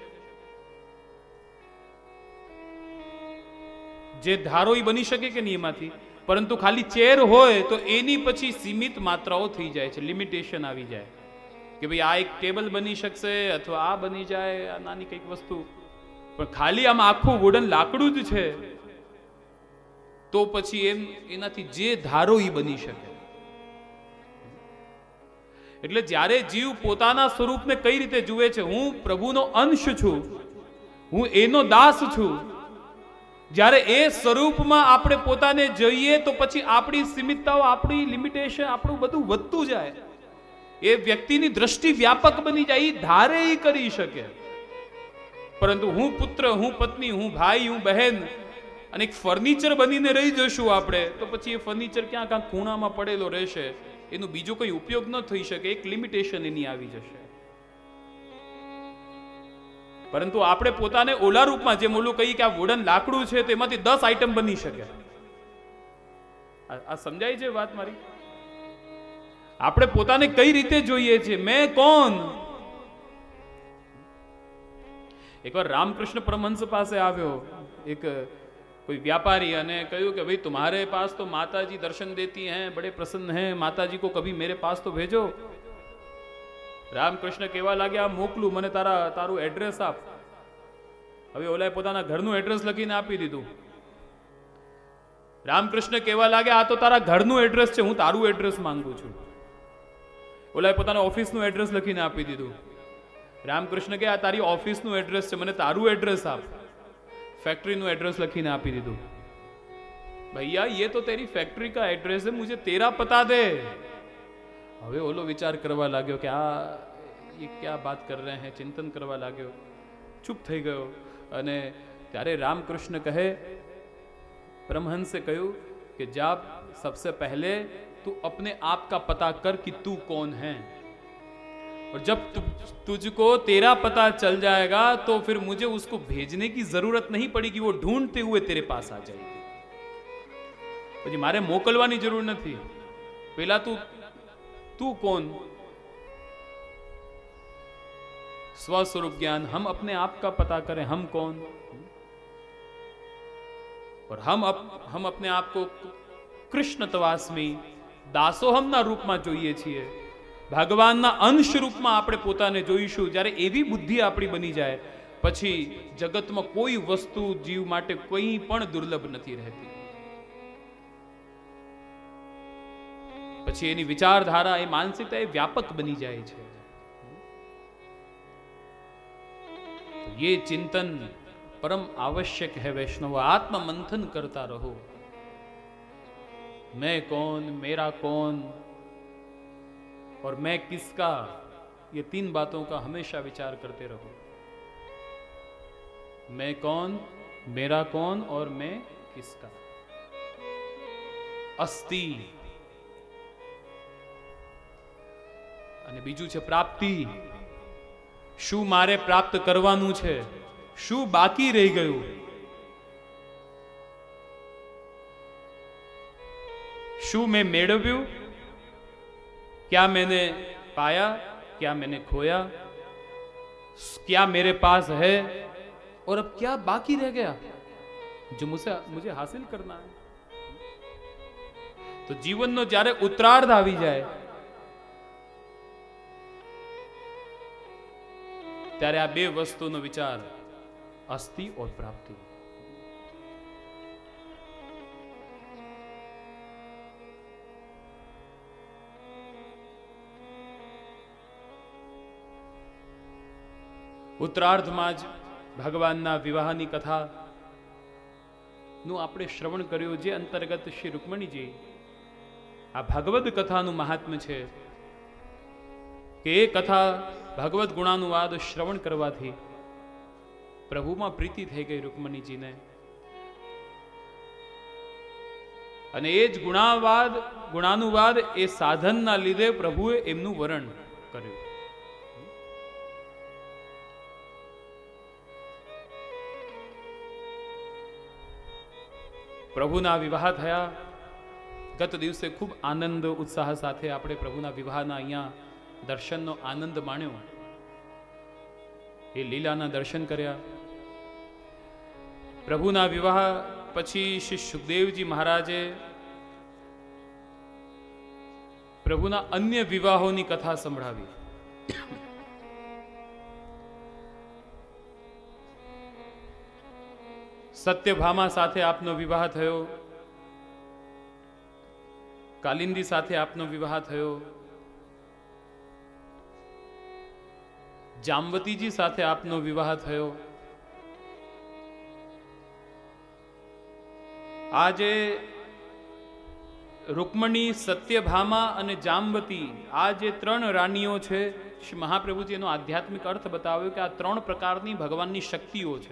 જે ધારો એ બની શકે કે નહીં એમાંથી. પરંતુ ખાલી ચેર હોય તો એની પછી સીમિત માત્રાઓ થઈ જાય છે, લિમિટેશન આવી જાય કે ભાઈ આ એક ટેબલ બની શકશે અથવા આ બની જાય, આ નાની કંઈક વસ્તુ. પણ ખાલી આમ આખું વુડન લાકડું જ છે તો પછી એમ એનાથી જે ધારો એ બની શકે. એટલે જ્યારે જીવ પોતાના સ્વરૂપને કઈ રીતે જુએ છે, હું પ્રભુનો અંશ છું, હું એનો દાસ છું, જ્યારે એ સ્વરૂપમાં આપણે પોતાને જોઈએ તો પછી આપણી સીમિતતાઓ, આપણી લિમિટેશન, આપણું બધું વધતું જાય. એ વ્યક્તિની દ્રષ્ટિ વ્યાપક બની જાય, એ ધારે એ કરી શકે. પરંતુ હું પુત્ર, હું પત્ની, હું ભાઈ, હું બહેન અને એક ફર્નિચર બનીને રહી જશું આપણે, તો પછી એ ફર્નિચર ક્યાં ક્યાં ખૂણામાં પડેલો રહેશે, એનો બીજો કોઈ ઉપયોગ ન થઈ શકે, એક લિમિટેશન એની આવી જશે. પરંતુ આપણે પોતાને ઓલા રૂપમાં, જેમ ઓલું કહી કે આ વુડન લાકડું છે, તેમાંથી દસ આઈટમ બની શકે. આ સમજાય છે વાત મારી? આપણે પોતાને કઈ રીતે જોઈએ છીએ, મેં કોણ? એકવાર રામકૃષ્ણ પરમહંસ પાસે આવ્યો એક कोई व्यापारी અને કહ્યું કે ભાઈ तुम्हारे पास तो माताजी दर्शन देती हैं, बड़े प्रसन्न हैं, माताजी को कभी मेरे पास तो भेजो. રામકૃષ્ણ કહેવા લાગ્યા, મોકલું, મને તારા તારું એડ્રેસ આપ. હવે ઓલાએ પોતાના ઘરનું એડ્રેસ લખીને આપી દીધું. રામકૃષ્ણ કહેવા લાગ્યા, આ તો તારા ઘરનું એડ્રેસ છે, હું તારું એડ્રેસ માંગુ છું. ઓલાએ પોતાના ઓફિસનું એડ્રેસ લખીને આપી દીધું. રામકૃષ્ણ કહે, આ તારી ઓફિસનું એડ્રેસ છે, મને તારું એડ્રેસ આપ. फैक्ट्री નું એડ્રેસ લખીને આપી દીધું. भैया ये तो तेरी फैक्ट्री का एड्रेस है, मुझे तेरा पता दे. હવે ઓલો વિચાર કરવા લાગ્યો કે આ ये क्या बात कर रहे हैं, चिंतन કરવા લાગ્યો, ચૂપ થઈ ગયો. અને ત્યારે રામકૃષ્ણ કહે, परमहंस से કહ્યું કે जब सबसे पहले तू अपने आप का पता कर कि तू कौन है, और जब तु, तुझको तेरा पता चल जाएगा तो फिर मुझे उसको भेजने की जरूरत नहीं पड़ेगी, वो ढूंढते हुए तेरे पास आ जाएगी। तो जी मारे मोकलवानी जरूर नहीं, पहला तू तू कौन, स्वस्वरूप ज्ञान, हम अपने आप का पता करें हम कौन, और हम अप, हम अपने आप को कृष्ण तवास्मी દાસોહમના રૂપમાં જોઈએ છીએ, ભગવાનના અંશ રૂપમાં આપણે પોતાને જોઈશું। જ્યારે એવી બુદ્ધિ આપણી બની જાય પછી જગતમાં કોઈ વસ્તુ જીવ માટે કોઈ પણ દુર્લભ નથી રહેતી। પછી એની વિચારધારા, એ માનસિકતા એ વ્યાપક બની જાય છે। तो ये चिंतन परम आवश्यक है वैष्णव। आत्म मंथन करता रहो, मैं कौन, मेरा कौन और मैं किसका, ये तीन बातों का हमेशा विचार करते रहो। मैं कौन, मेरा कौन और मैं किसका। अस्थि અને બીજું છે પ્રાપ્તિ। શું મારે પ્રાપ્ત કરવાનું છે, શું બાકી રહી ગયું, शू मैं मेड़व्यू, क्या मैंने पाया, क्या मैंने खोया, क्या मेरे पास है और अब क्या बाकी रह गया जो मुझे मुझे हासिल करना है। तो जीवन नो जारे उत्तरार्ध आवी जाए त्यारे आ बे वस्तु नो विचार, अस्थि और प्राप्ति। उत्तरार्धમાં જ ભગવાનના વિવાહની કથાનું આપણે શ્રવણ કર્યું, જે અંતર્ગત શ્રી રૂકમણીજી આ ભાગવત કથાનું મહાત્મ્ય છે કે એ કથા ભગવત ગુણાનુવાદ શ્રવણ કરવાથી પ્રભુમાં પ્રીતિ થઈ ગઈ રૂકમણીજીને, અને એ જ ગુણાવાદ ગુણાનુવાદ એ સાધનના લીધે પ્રભુએ એમનું વરણ કર્યું। પ્રભુના વિવાહ થયા, ગત દિવસે ખૂબ આનંદ ઉત્સાહ સાથે આપણે પ્રભુના વિવાહના અહીંયા દર્શનનો આનંદ માણ્યો, એ લીલાના દર્શન કર્યા। પ્રભુના વિવાહ પછી શ્રી સુખદેવજી મહારાજે પ્રભુના અન્ય વિવાહોની કથા સંભળાવી। સત્યભામા સાથે આપનો વિવાહ થયો, કાલિંદી સાથે આપનો વિવાહ થયો, જામવતીજી સાથે આપનો વિવાહ થયો। આજે રૂકમણી, સત્યભામા અને જામવતી, આ જે ત્રણ રાણીઓ છે, શ્રી મહાપ્રભુજી એનો આધ્યાત્મિક અર્થ બતાવ્યો કે આ ત્રણ પ્રકારની ભગવાનની શક્તિઓ છે।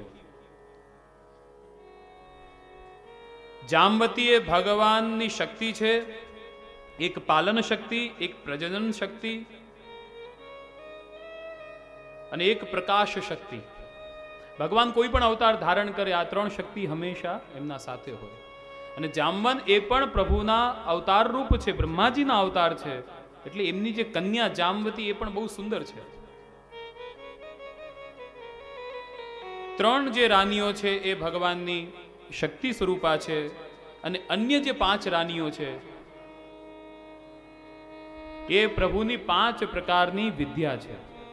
જામવતી એ ભગવાનની શક્તિ છે, એક પાલન શક્તિ, એક પ્રજનન શક્તિ અને એક પ્રકાશ શક્તિ। ભગવાન કોઈ પણ અવતાર ધારણ કરે આ ત્રણ શક્તિ હંમેશા એમના સાથે હોય। અને જામવન એ પણ પ્રભુના અવતાર રૂપ છે, બ્રહ્માજીના અવતાર છે, એટલે એમની જે કન્યા જામવતી એ પણ બહુ સુંદર છે। ત્રણ જે રાણીઓ છે એ ભગવાનની શક્તિ સ્વરૂપા છે, અને અન્ય જે પાંચ રાણીઓ છે એ પ્રભુની પાંચ પ્રકારની વિદ્યા છે।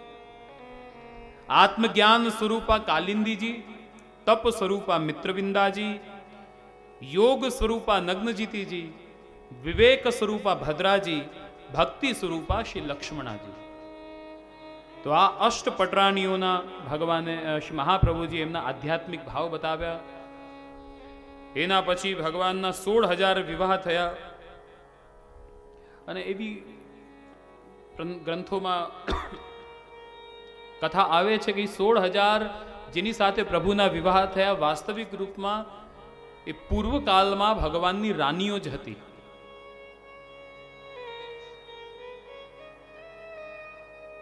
આત્મજ્ઞાન સ્વરૂપા કાલિંદીજી, તપ સ્વરૂપા મિત્રવિંદાજી, योग स्वरूपा नग्नजीती, विवेक स्वरूपा भद्राजी, भक्ति स्वरूपा श्री लक्ष्मणाजी। तो आ अष्ट पटराणीओना भगवाने श्री महाप्रभुजी एमना आध्यात्मिक भाव बताव्या। एना पछी भगवानना सोल हजार विवाह थया, अने एवी ग्रंथोमां कथा आवे छे कि सोल हजार जेनी साथे प्रभुना विवाह थया वास्तविक रूपमां ए पूर्व काल में भगवान नी रानीओ ज हती।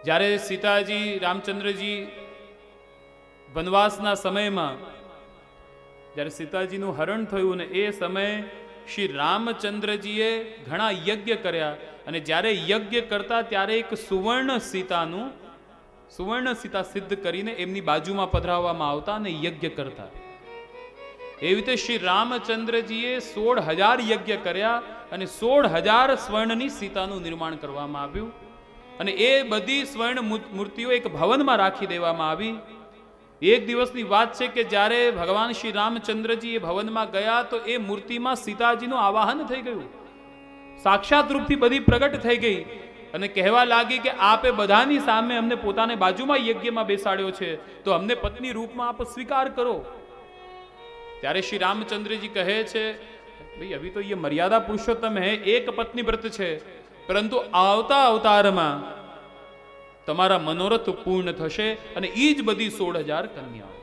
જ્યારે સીતાજી રામચંદ્રજી વનવાસના સમયમાં જ્યારે સીતાજીનું હરણ થયું ને એ સમયે શ્રી રામચંદ્રજીએ ઘણા યજ્ઞ કર્યા અને જ્યારે યજ્ઞ કરતા ત્યારે એક સુવર્ણ સીતાનું સુવર્ણ સીતા સિદ્ધ કરીને એમની બાજુમાં પધરાવવામાં આવતા અને યજ્ઞ કરતા. એવી રીતે શ્રી રામચંદ્રજીએ સોળ હજાર યજ્ઞ કર્યા અને સોળ હજાર સ્વર્ણની સીતાનું નિર્માણ કરવામાં આવ્યું અને એ બધી સ્વર્ણ મૂર્તિઓ એક ભવનમાં રાખી દેવામાં આવી. એક દિવસની વાત છે કે જ્યારે ભગવાન શ્રી રામચંદ્રજી એ ભવનમાં ગયા તો એ મૂર્તિમાં સીતાજીનું આવાહન થઈ ગયું, સાક્ષાત રૂપથી બધી પ્રગટ થઈ ગઈ અને કહેવા લાગી કે આપે બધાની સામે અમને પોતાને બાજુમાં યજ્ઞમાં બેસાડ્યો છે તો અમને પત્ની રૂપમાં આપ સ્વીકાર કરો. ત્યારે શ્રી રામચંદ્રજી કહે છે, ભાઈ અભી તો ये मर्यादा पुरुषोत्तम है, एक पत्नी व्रत છે, પરંતુ આવતા અવતારમાં તમારા મનોરથ પૂર્ણ થશે અને એ જ બધી સોળ હજાર કન્યાઓ.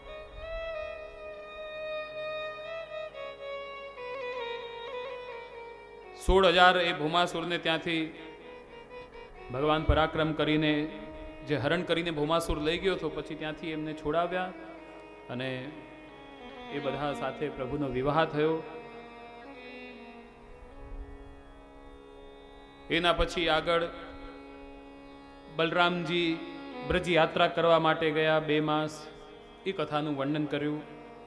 સોળ હજાર એ ભૌમાસુરને ત્યાંથી ભગવાન પરાક્રમ કરીને જે હરણ કરીને ભૌમાસુર લઈ ગયો હતો પછી ત્યાંથી એમને છોડાવ્યા અને એ બધા સાથે પ્રભુનો વિવાહ થયો. એના પછી આગળ બલરામજી બ્રજ યાત્રા કરવા માટે ગયા, બે માસ એ કથાનું વર્ણન કર્યું.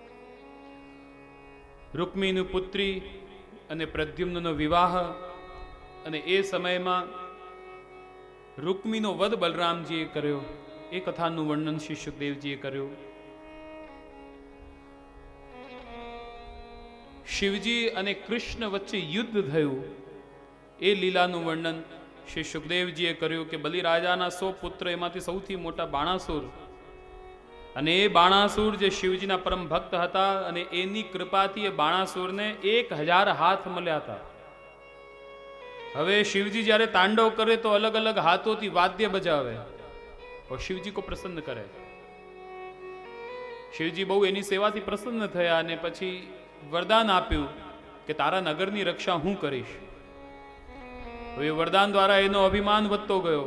રૂક્મિણીની પુત્રી અને પ્રદ્યુમ્નનો વિવાહ અને એ સમયમાં રૂક્મિણીનો વધ બલરામજીએ કર્યો એ કથાનું વર્ણન શ્રી સુખદેવજીએ કર્યું. શિવજી અને કૃષ્ણ વચ્ચે યુદ્ધ થયું એ લીલાનું વર્ણન શ્રી સુખદેવજીએ કર્યું કે બલિરાજાના સો પુત્ર એમાંથી સૌથી મોટા બાણાસુર અને એ બાણાસુર જે શિવજીના પરમ ભક્ત હતા અને એની કૃપાથી એ બાણાસુરને એક હજાર હાથ મળ્યા હતા. હવે શિવજી જ્યારે તાંડવ કરે તો અલગ અલગ હાથોથી વાદ્ય બજાવે और શિવજી को પ્રસન્ન કરે. શિવજી બહુ એની સેવાથી પ્રસન્ન થયા અને પછી વરદાન આપ્યું કે તારા નગરની રક્ષા હું કરીશ. એ વરદાન દ્વારા એનો અભિમાન વધતો ગયો.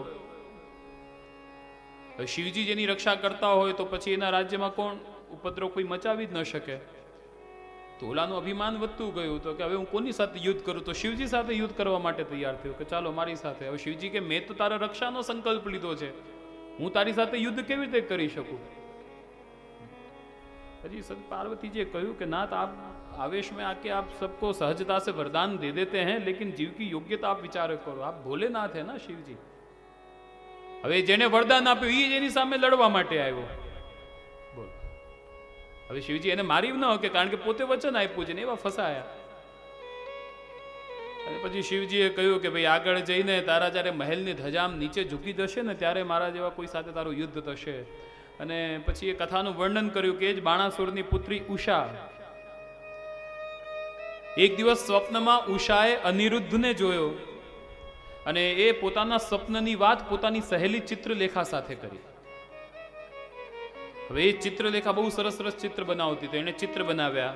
શિવજી જેની રક્ષા કરતા હોય તો પછી એના રાજ્યમાં કોણ ઉપદ્રવ કોઈ મચાવી જ ન શકે. તો ઓલાનું અભિમાન વધતું ગયું તો કે હવે હું કોની સાથે યુદ્ધ કરું, તો શિવજી સાથે યુદ્ધ કરવા માટે તૈયાર થયો કે ચાલો મારી સાથે. હવે શિવજી કે મેં તો તારા રક્ષાનો સંકલ્પ લીધો છે, હું તારી સાથે યુદ્ધ કેવી રીતે કરી શકું. પછી સંત पार्वतीजी કહ્યું કે नाथ आप आवेश में आके आप सबको सहजता से वरदान दे देते हैं, लेकिन जीव की योग्यता आप विचार करो. आप भोलेनाथ है ना शिवजी. હવે જેને વરદાન આપ્યું એ એની સામે લડવા માટે આવ્યો. બોલ હવે શિવજી એને મારી ન કે કારણ કે પોતે વચન આપ્યું છે ને એવા ફસાયા. અને પછી શિવજીએ કહ્યું કે ભાઈ આગળ જઈને તારા જ્યારે મહેલની ધજામ નીચે ઝૂકી જશે ને ત્યારે મારા જેવા કોઈ સાથે તારું યુદ્ધ થશે. અને પછી એ કથાનું વર્ણન કર્યું કે જ બાણાસુરની પુત્રી ઉષા, એક દિવસ સ્વપ્નમાં ઉષાએ અનિરુદ્ધને જોયો અને એ પોતાના સ્વપ્નની વાત પોતાની સહેલી ચિત્રલેખા સાથે કરી. હવે એ ચિત્રલેખા બહુ સરસ સરસ ચિત્ર બનાવતી તો એને ચિત્ર બનાવ્યા.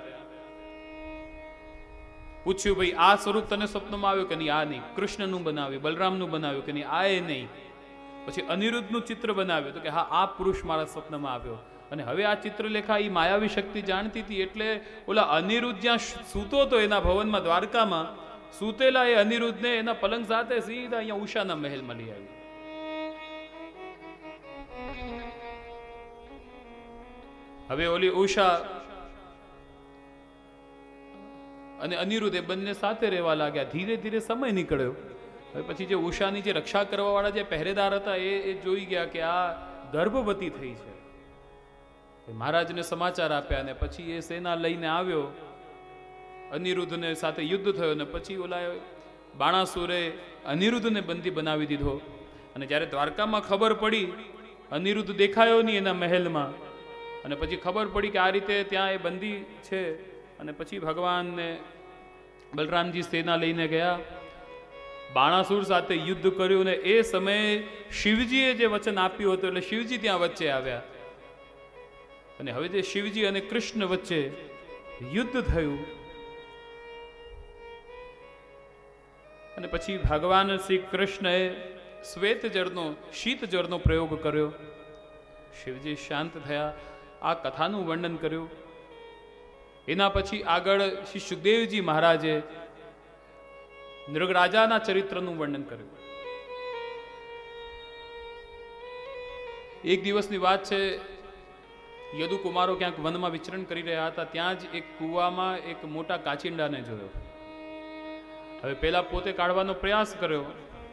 પૂછ્યું ભાઈ આ સ્વરૂપ તને સ્વપ્નમાં આવ્યું કે નહીં? આ નહીં. કૃષ્ણનું બનાવ્યું, બલરામનું બનાવ્યું કે નહીં? આ એ નહીં. પછી અનિરુદ્ધનું ચિત્ર બનાવ્યું તો કે હા આ પુરુષ મારા સ્વપ્નમાં આવ્યો. અને હવે આ ચિત્રલેખા એ માયાવી શક્તિ જાણતી હતી એટલે ઓલા અનિરુદ્ધ જ્યાં સૂતો હતો એના ભવનમાં દ્વારકામાં સૂતેલા એ અનિરુદ્ધને એના પલંગ સાથે સીધા અહીંયા ઉષાના મહેલમાં લઈ આવી. હવે ઓલી ઉષા અને અનિરુદ્ધ એ બંને સાથે રહેવા લાગ્યા. ધીરે ધીરે સમય નીકળ્યો. હવે પછી જે ઉષાની જે રક્ષા કરવા વાળા જે પહેરેદાર હતા એ એ જોઈ ગયા કે આ ગર્ભવતી થઈ છે. મહારાજને સમાચાર આપ્યા અને પછી એ સેના લઈને આવ્યો. અનિરુદ્ધને સાથે યુદ્ધ થયો અને પછી ઓલા બાણાસુરે અનિરુદ્ધને બંદી બનાવી દીધો. અને જ્યારે દ્વારકામાં ખબર પડી, અનિરુદ્ધ દેખાયો નહીં એના મહેલમાં, અને પછી ખબર પડી કે આ રીતે ત્યાં એ બંદી છે. અને પછી ભગવાનને બલરામજી સેના લઈને ગયા, બાણાસુર સાથે યુદ્ધ કર્યું. ને એ સમયે શિવજીએ જે વચન આપ્યું હતું એટલે શિવજી ત્યાં વચ્ચે આવ્યા. અને હવે જે શિવજી અને કૃષ્ણ વચ્ચે યુદ્ધ થયું અને પછી ભગવાન શ્રી કૃષ્ણએ શ્વેત જળનો શીત જળનો પ્રયોગ કર્યો. શિવજી શાંત થયા, આ કથાનું વર્ણન કર્યું. એના પછી આગળ શ્રી સુખદેવજી મહારાજે નૃગરાજાના ચરિત્રનું વર્ણન કર્યું. એક દિવસની વાત છે, યદુ કુમારો ક્યાંક વનમાં વિચરણ કરી રહ્યા હતા. ત્યાં જ એક કૂવામાં એક મોટા કાચિંડાને જોયો. હવે પેલા પોતે કાઢવાનો પ્રયાસ કર્યો,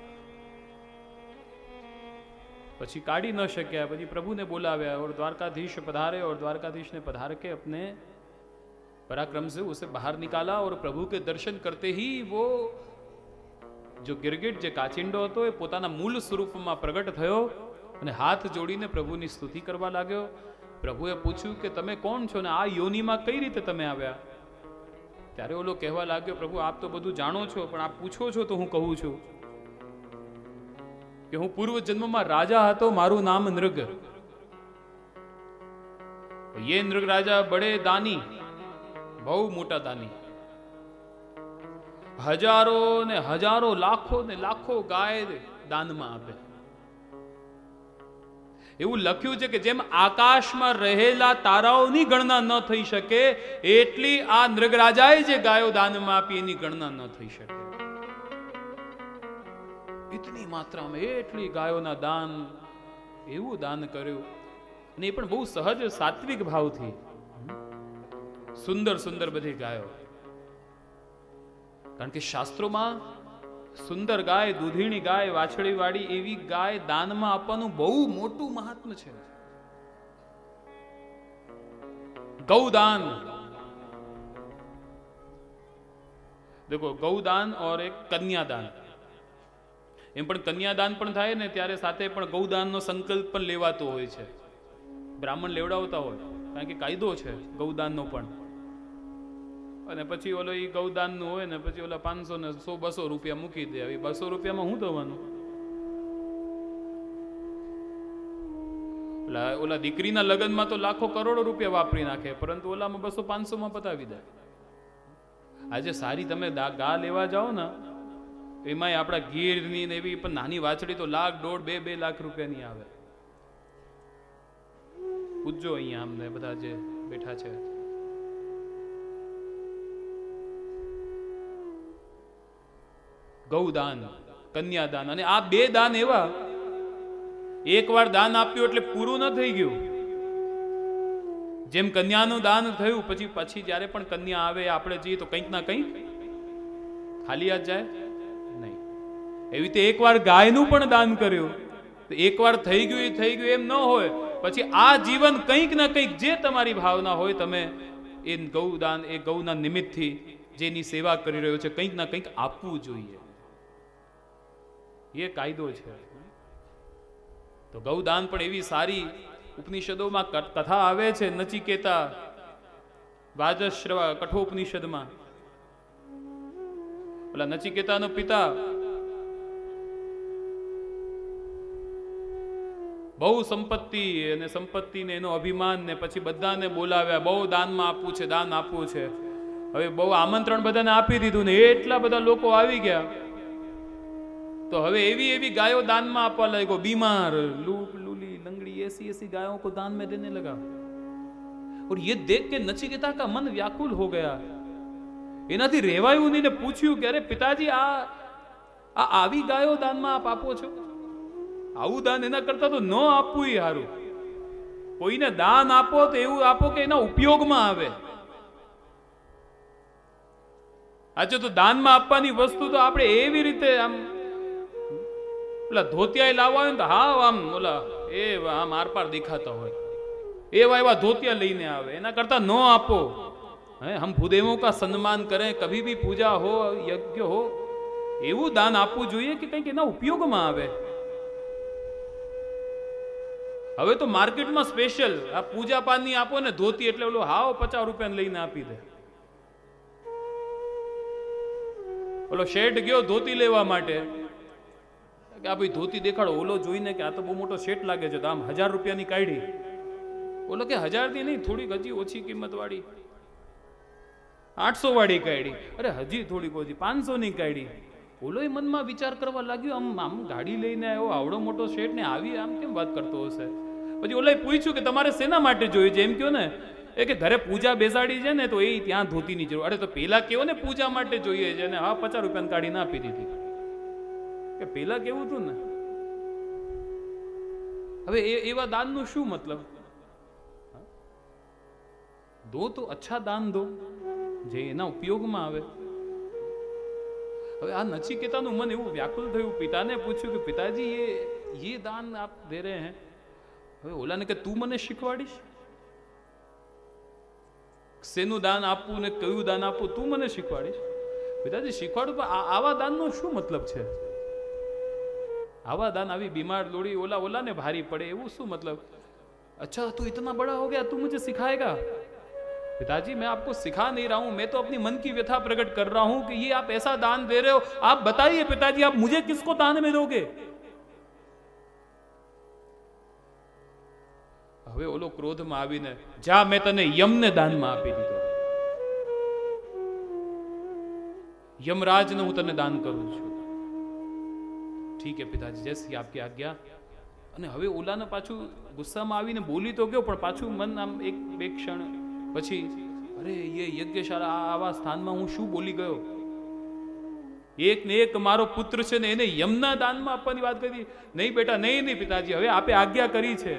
પછી કાઢી ન શક્યા. પછી પ્રભુને બોલાવ્યા और द्वारकाधीश पधारे और द्वारकाधीश ने पधार के अपने पराक्रम से उसे बाहर निकाला और प्रभु के दर्शन करते ही वो जो गिरगिट जे काचिंडो હતો એ પોતાના મૂળ સ્વરૂપમાં પ્રગટ થયો અને હાથ જોડીને પ્રભુની સ્તુતિ કરવા લાગ્યો. પ્રભુએ પૂછ્યું કે તમે કોણ છો ને આ યોનિમાં કઈ રીતે તમે આવ્યા? ત્યારે ઓલો કહેવા લાગ્યો, પ્રભુ આપ તો બધું જાણો છો, પણ આપ પૂછો છો તો હું કહું છું કે હું પૂર્વ જન્મમાં રાજા હતો, મારું નામ નૃગ. ये नृग राजा बड़े दानी, બહુ મોટા દાની, હજારો ને હજારો લાખો ને લાખો ગાય દાનમાં આપે. એવું લખ્યું છે કે જેમ આકાશમાં રહેલા તારાઓની ગણના ન થઈ શકે એટલી આ નૃગરાજાએ જે ગાયો દાનમાં આપી એની ગણના ન થઈ શકે. इतनी માત્રામાં એટલી ગાયોના દાન, એવું દાન કર્યું. અને એ પણ બહુ સહજ સાત્વિક ભાવથી. સુંદર સુંદર બધી ગાયો. કારણ કે શાસ્ત્રોમાં સુંદર ગાય, દૂધીણી ગાય, વાછડી વાળી એવી ગાય દાનમાં આપવાનું બહુ મોટું મહાત્મ્ય છે. ગૌદાન, देखो ગૌદાન और એક કન્યાદાન. એમ પણ કન્યાદાન પણ થાય ને ત્યારે સાથે પણ ગૌદાનનો સંકલ્પ પણ લેવાતો હોય છે. બ્રાહ્મણ લેવડાવતા હોય, કારણ કે કાયદો છે ગૌદાનનો પણ. અને પછી ઓલો એ ગૌદાનનું હોય ને પછી ઓલા પાંચસો ને સો બસો રૂપિયા મૂકી દે. હવે બસો રૂપિયામાં શું થવાનું? ઓલા ઓલા દીકરીના લગ્નમાં તો લાખો કરોડો રૂપિયા વાપરી નાખે, પરંતુ ઓલામાં બસો પાંચસો માં પતાવી દે. આજે સારી તમે ગા લેવા જાઓ ને એમાંય આપણા ગીરની ને એવી પણ નાની વાછડી તો લાખ દોઢ બે બે લાખ રૂપિયાની આવે. પૂછજો અહીંયા અમને બધા જે બેઠા છે. ગૌદાન, કન્યાદાન, અને આ બે દાન એવા, એક વાર દાન આપ્યું એટલે પૂરું ન થઈ ગયું. જેમ કન્યાનું દાન થયું પછી પછી જ્યારે પણ કન્યા આવે આપણે જઈએ તો કંઈક ના કંઈક ખાલી હાથ જાય નહીં. એવી રીતે એક વાર ગાયનું પણ દાન કર્યું તો એક વાર થઈ ગયું એ થઈ ગયું એમ ન હોય. પછી આ જીવન કંઈક ના કંઈક જે તમારી ભાવના હોય તમે એ ગૌદાન, એ ગૌના નિમિત્તથી જેની સેવા કરી રહ્યો છે કંઈક ના કંઈક આપવું જોઈએ. એ કાયદો છે. તો ગૌદાન પણ એવી સારી ઉપનિષદોમાં કથા આવે છે. નચિકેતા વાજશ્રવા કઠોપનિષદમાં ઓલા નચિકેતાનો પિતા બહુ સંપત્તિ અને સંપત્તિ ને એનો અભિમાન ને પછી બધાને બોલાવ્યા, બહુ દાનમાં આપવું છે, દાન આપવું છે. હવે બહુ આમંત્રણ બધાને આપી દીધું ને એટલા બધા લોકો આવી ગયા तो हवे एवी एवी गायों दान में आपवा लगो. बीमार, लूप लूली लंगड़ी ऐसी ऐसी गायों को दान में देने लगा. और ये देख के नचिकेता का मन व्याकुल हो गया. एनाथी रेवायु नहीं ने पूछ्યું કે અરે પિતાજી આ આ આવી ગાયો દાનમાં આપ આપો છો? આવું દાન એના કરતા તો ન આપવું ય હારું. કોઈને દાન આપો તો એવું આપો કે એના ઉપયોગમાં આવે. આજે તો દાનમાં આપવાની વસ્તુ તો આપણે એવી રીતે આમ ઓલા ધોતિયા લાવવા હોય ને તો હા આમ ઓલા એ આમ આર પાર દેખાતા હોય એવા એવા ધોતિયા લઈને આવે. એના કરતા ન આપો. है हम भूदेवों का सम्मान करें, कभी भी पूजा हो यज्ञ हो એવું દાન આપવું જોઈએ કે કંઈક એના ઉપયોગમાં આવે. હવે તો માર્કેટમાં સ્પેશિયલ આ પૂજા પાનની આપો ને ધોતી એટલે ઓલો હાવ પચાસ રૂપિયા લઈને આપી દે. ઓલો શેઠ ગયો ધોતી લેવા માટે કે આ ભાઈ ધોતી દેખાડો. ઓલો જોઈને કે આ તો બહુ મોટો શેઠ લાગે છે તો આમ હજાર રૂપિયાની કાઢી. ઓલો કે હજાર ની નહીં, થોડીક હજી ઓછી કિંમત વાળી આઠસો વાળી કાઢી. અરે હજી થોડીક ઓછી પાંચસો ની કાઢી. ઓલો એ મનમાં વિચાર કરવા લાગ્યો, આમ આમ ગાડી લઈને આવ્યો, આવડો મોટો શેઠ ને આવી આમ કેમ વાત કરતો હશે. પછી ઓલાએ પૂછ્યું કે તમારે શેના માટે જોઈએ છે? એમ કહો ને એ કે ઘરે પૂજા બેસાડી છે ને તો એ ત્યાં ધોતીની જરૂર. અરે તો પેલા કેવો ને પૂજા માટે જોઈએ છે ને હા પચાસ રૂપિયાની કાઢીને આપી દીધી. કે પેલા કેવું હતું ને. હવે એ એવા દાનનું શું મતલબ? દો તો અચ્છા દાન દો જે એના ઉપયોગમાં આવે. હવે આ નચિકેતાનું મન એવું વ્યાકુલ થયું, પિતાને પૂછ્યું કે પિતાજી ये ये दान आप दे रहे हैं. હવે ઓલાને કે તું મને શીખવાડીશ શેનું દાન આપવું ને કયું દાન આપવું, તું મને શીખવાડીશ? પિતાજી શીખવાડું, પણ આવા દાનનો શું મતલબ છે? આવા દાન આવી બીમાર લોડી ઓલા ઓલા ને ભારી પડે એવું શું मतलब? अच्छा तू इतना बड़ा हो गया, तू मुझे सिखाएगा? पिताजी मैं आपको सिखा नहीं रहा हूं, मैं तो अपनी मन की व्यथा प्रकट कर रहा हूं कि ये आप ऐसा दान दे रहे हो. आप बताइए पिताजी, आप मुझे किसको दान में दोगे? હવે ઓલો ક્રોધમાં આવીને જા મેં તને યમને દાનમાં આપી દીધો, यमराजને હું તને દાન કરું છું. ઠીક હે પિતાજી, જैसी आपकी आज्ञा. અને હવે ઓલાને પાછું ગુસ્સામાં આવીને બોલી તો ગયો, પણ પાછું મન આમ એક બે ક્ષણ પછી અરે ये यज्ञशाला આવા સ્થાનમાં હું શું બોલી ગયો? એક ને એક મારો પુત્ર છે ને એને યમના દાનમાં આપવાની વાત કરી. નહીં બેટા, નહીં નહીં પિતાજી, હવે આપે આજ્ઞા કરી છે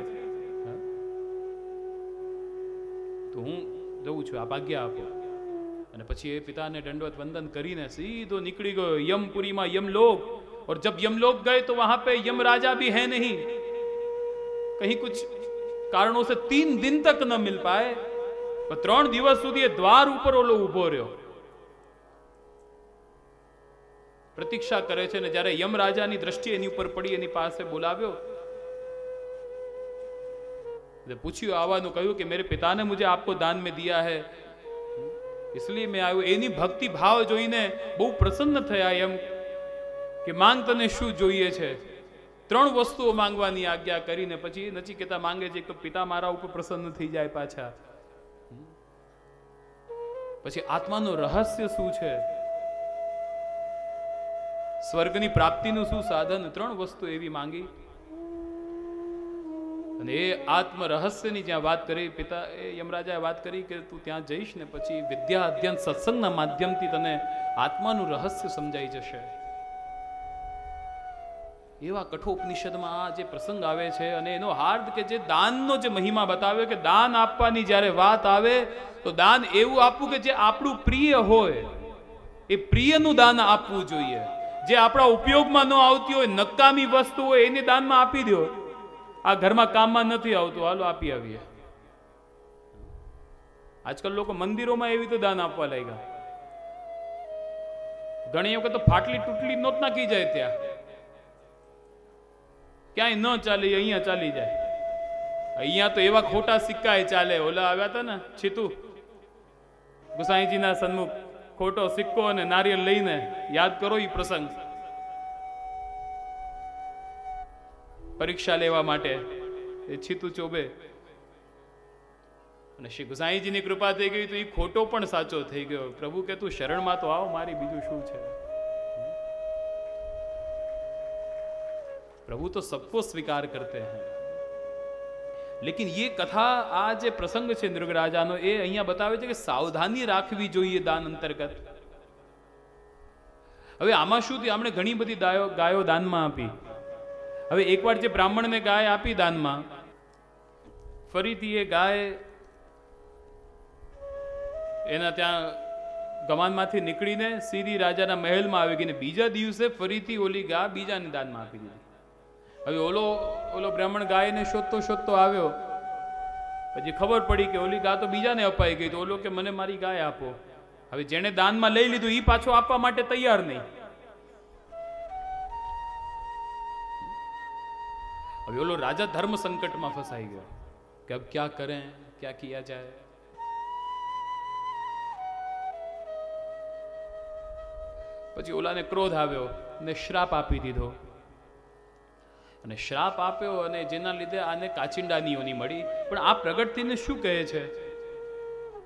તો હું જઉં છું, આપ આજ્ઞા આપો. અને પછી એ પિતાને દંડવત વંદન કરીને સીધો નીકળી ગયો यमपुरीમાં, यमलोक. और जब यमलोक गए तो वहां पे यम राजा भी है नहीं, कहीं कुछ कारणों से तीन दिन तक न मिल पाए. पर त्रण दिवस सुधी द्वार ऊपर ओलो उभो रह्यो, प्रतीक्षा करे छे. ने જ્યારે यम राजानी दृष्टि एनी ऊपर पड़ी, एनी पासे बोलाव्यो, पूछ्યું આવવાનું, કહ્યું કે मेरे पिता ने मुझे आपको दान में दिया है इसलिए मैं आयो. एनी भक्ति भाव જોઈને બહુ પ્રસન્ન થયા એમ કે માંગ તને શું જોઈએ છે? ત્રણ વસ્તુઓ માંગવાની આજ્ઞા કરીને પછી નચિકેતા માંગે છે કે પિતા મારા ઉપર પ્રસન્ન થઈ જાય પાછા. પછી આત્માનો રહસ્ય શું છે, સ્વર્ગની પ્રાપ્તિનું શું સાધન, ત્રણ વસ્તુ એવી માંગી. અને એ આત્મ રહસ્યની જ્યાં વાત કરી પિતા એ યમરાજાએ વાત કરી કે તું ત્યાં જઈશ ને પછી વિદ્યા અધ્યયન સત્સંગના માધ્યમથી તને આત્માનું રહસ્ય સમજાઈ જશે. એવા કઠોપનિષદમાં આ જે પ્રસંગ આવે છે અને એનો હાર્દ કે જે દાનનો જે મહિમા બતાવ્યો કે દાન આપવાની જ્યારે વાત આવે તો દાન એવું આપવું કે જે આપણું પ્રિય હોય, એ પ્રિયનું દાન આપવું જોઈએ. જે આપણા ઉપયોગમાં ન આવતી હોય, નકામી વસ્તુ હોય, એને દાનમાં આપી દો. આ ઘરમાં કામમાં નથી આવતું, હાલો આપી આવીએ. આજકાલ લોકો મંદિરોમાં એવી તો દાન આપવા લાગ્યા. ઘણી વખત તો ફાટલી તૂટલી નોટ નાખી જાય, ત્યાં ક્યાંય ન ચાલે, અહીંયા ચાલી જાય. અહીંયા તો એવા ખોટા સિક્કા ચાલે. ઓલા આવ્યા હતા ને છીતુ ગુસાઈજીના સન્મુખ, ખોટો સિક્કો અને નારિયેળ લઈને, યાદ કરો એ પ્રસંગ. પરીક્ષા લેવા માટે એ છીતુ ચોબે અને શ્રી ગુસાઈજીની કૃપા થઈ ગઈ તો એ ખોટો પણ સાચો થઈ ગયો. પ્રભુ કે તું શરણમાં તો આવ, મારી બીજું શું છે? प्रभु तो सबको स्वीकार करते हैं. लेकिन ये कथा आ जे प्रसंग छे नृगराजानो ए अहींया बतावे छे के सावधानी राखवी जोईए दान अंतर्गत. હવે આમાં શું થયું, આપણે ઘણી બધી ગાયો ગાયો દાનમાં આપી. હવે એકવાર જે બ્રાહ્મણને ગાય આપી દાનમાં, ફરીથી એ ગાય એના ત્યાં ગવાનમાંથી નીકળીને સીધી રાજાના મહેલમાં આવી ગઈ ને બીજા દિવસે ફરીથી ઓલી ગા બીજાને દાનમાં આપી દીધી. હવે ઓલો ઓલો બ્રાહ્મણ ગાયને શોધતો શોધતો આવ્યો, પછી ખબર પડી કે ઓલી ગા તો બીજાને અપાઈ ગઈ. તો ઓલો કે મને મારી ગાય આપો. હવે જેણે દાનમાં લઈ લીધું એ પાછો આપવા માટે તૈયાર નહીં. હવે ઓલો રાજા ધર્મ સંકટમાં ફસાઈ ગયો કે अब क्या करें, क्या किया जाए. પછી ઓલાને ક્રોધ આવ્યો ને શ્રાપ આપી દીધો. અને શ્રાપ આપ્યો અને જેના લીધે આને કાચિંડાની યોની મળી. પણ આ પ્રગટ થઈને શું કહે છે,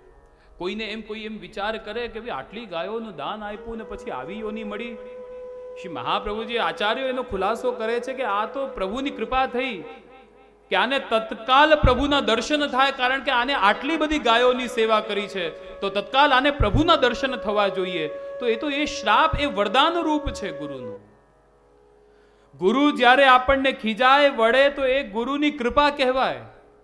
કોઈને એમ કોઈ એમ વિચાર કરે કે ભાઈ આટલી ગાયોનું દાન આપ્યું ને પછી આવી યોની મળી, શ્રી મહાપ્રભુજી આચાર્યો એનો ખુલાસો કરે છે કે આ તો પ્રભુની કૃપા થઈ કે આને તત્કાલ પ્રભુના દર્શન થાય, કારણ કે આને આટલી બધી ગાયોની સેવા કરી છે તો તત્કાલ આને પ્રભુના દર્શન થવા જોઈએ. તો એ તો એ શ્રાપ એ વરદાન રૂપ છે ગુરુનું. ગુરુ જ્યારે આપણને ખીજાય વળે તો એ ગુરુની કૃપા કહેવાય.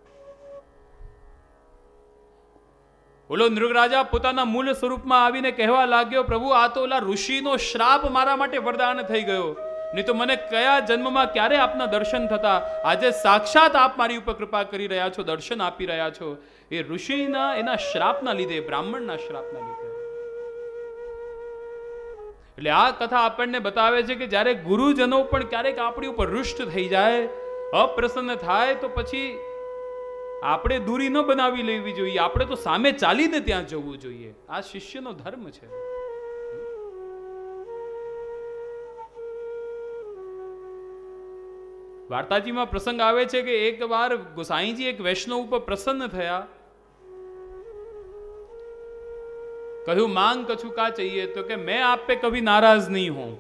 બોલો નૃગરાજા પોતાના મૂળ સ્વરૂપમાં આવીને કહેવા લાગ્યો, પ્રભુ આ તો ઓલા ઋષિનો શ્રાપ મારા માટે વરદાન થઈ ગયો, નહીં તો મને કયા જન્મમાં ક્યારે આપના દર્શન થતા. આજે સાક્ષાત આપ મારી ઉપર કૃપા કરી રહ્યા છો, દર્શન આપી રહ્યા છો, એ ઋષિના એના શ્રાપના લીધે, બ્રાહ્મણના શ્રાપના લીધે. એટલે આ કથા આપણને બતાવે છે કે જ્યારે ગુરુજનો પણ ક્યારેક આપણી ઉપર રૂષ્ટ થઈ જાય, અપ્રસન્ન થાય, તો પછી આપણે દૂરી ન બનાવી લેવી જોઈએ, આપણે તો સામે ચાલીને ત્યાં જવું જોઈએ. આ શિષ્યનો ધર્મ છે. વાર્તાજીમાં પ્રસંગ આવે છે કે એક વાર ગોસાઈજી એક વૈષ્ણવ ઉપર પ્રસન્ન થયા, કહ્યું માંગ કછુ કા ચાહીએ, તો કે मैं आप पे कभी नाराज नहीं हूं.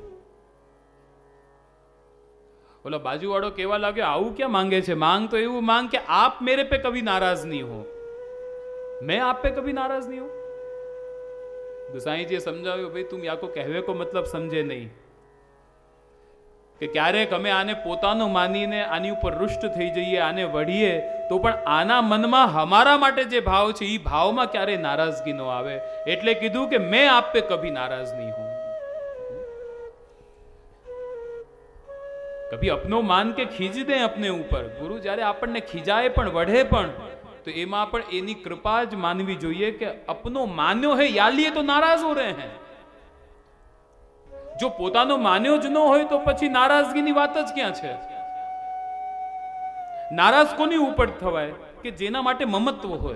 बोला बाजू वालों केवा लाग्यो आऊ क्या मांगे छे, मांग तो એવું मांग કે आप मेरे पे कभी नाराज नहीं हो, मैं आप पे कभी नाराज नहीं हूं. गुसाई जी समझाव्यो भाई तुम या को कहवे को मतलब समझे नहीं કે ક્યારેક અમે આને પોતાનો માનીને આની ઉપર રૂષ્ટ થઈ જઈએ, આને વઢીએ, તો પણ આના મનમાં હમારા માટે જે ભાવ છે એ ભાવમાં ક્યારે નારાજગી ન આવે. એટલે કીધું કે मैं आप पे कभी नाराज नहीं हूं. कभी अपनो मान के खींच दे अपने ऊपर. गुरु જ્યારે આપણને ખીજાય પણ વઢે પણ તો એમાં પણ એની કૃપા જ માનવી જોઈએ કે अपनो मान्यो है या लिए तो नाराज हो रहे हैं. જો પોતાનો માન્યો જ ન હોય તો પછી નારાજગીની વાત જ ક્યાં છે. નારાજ કોની ઉપર થવાય કે જેના માટે મમત્વ હોય.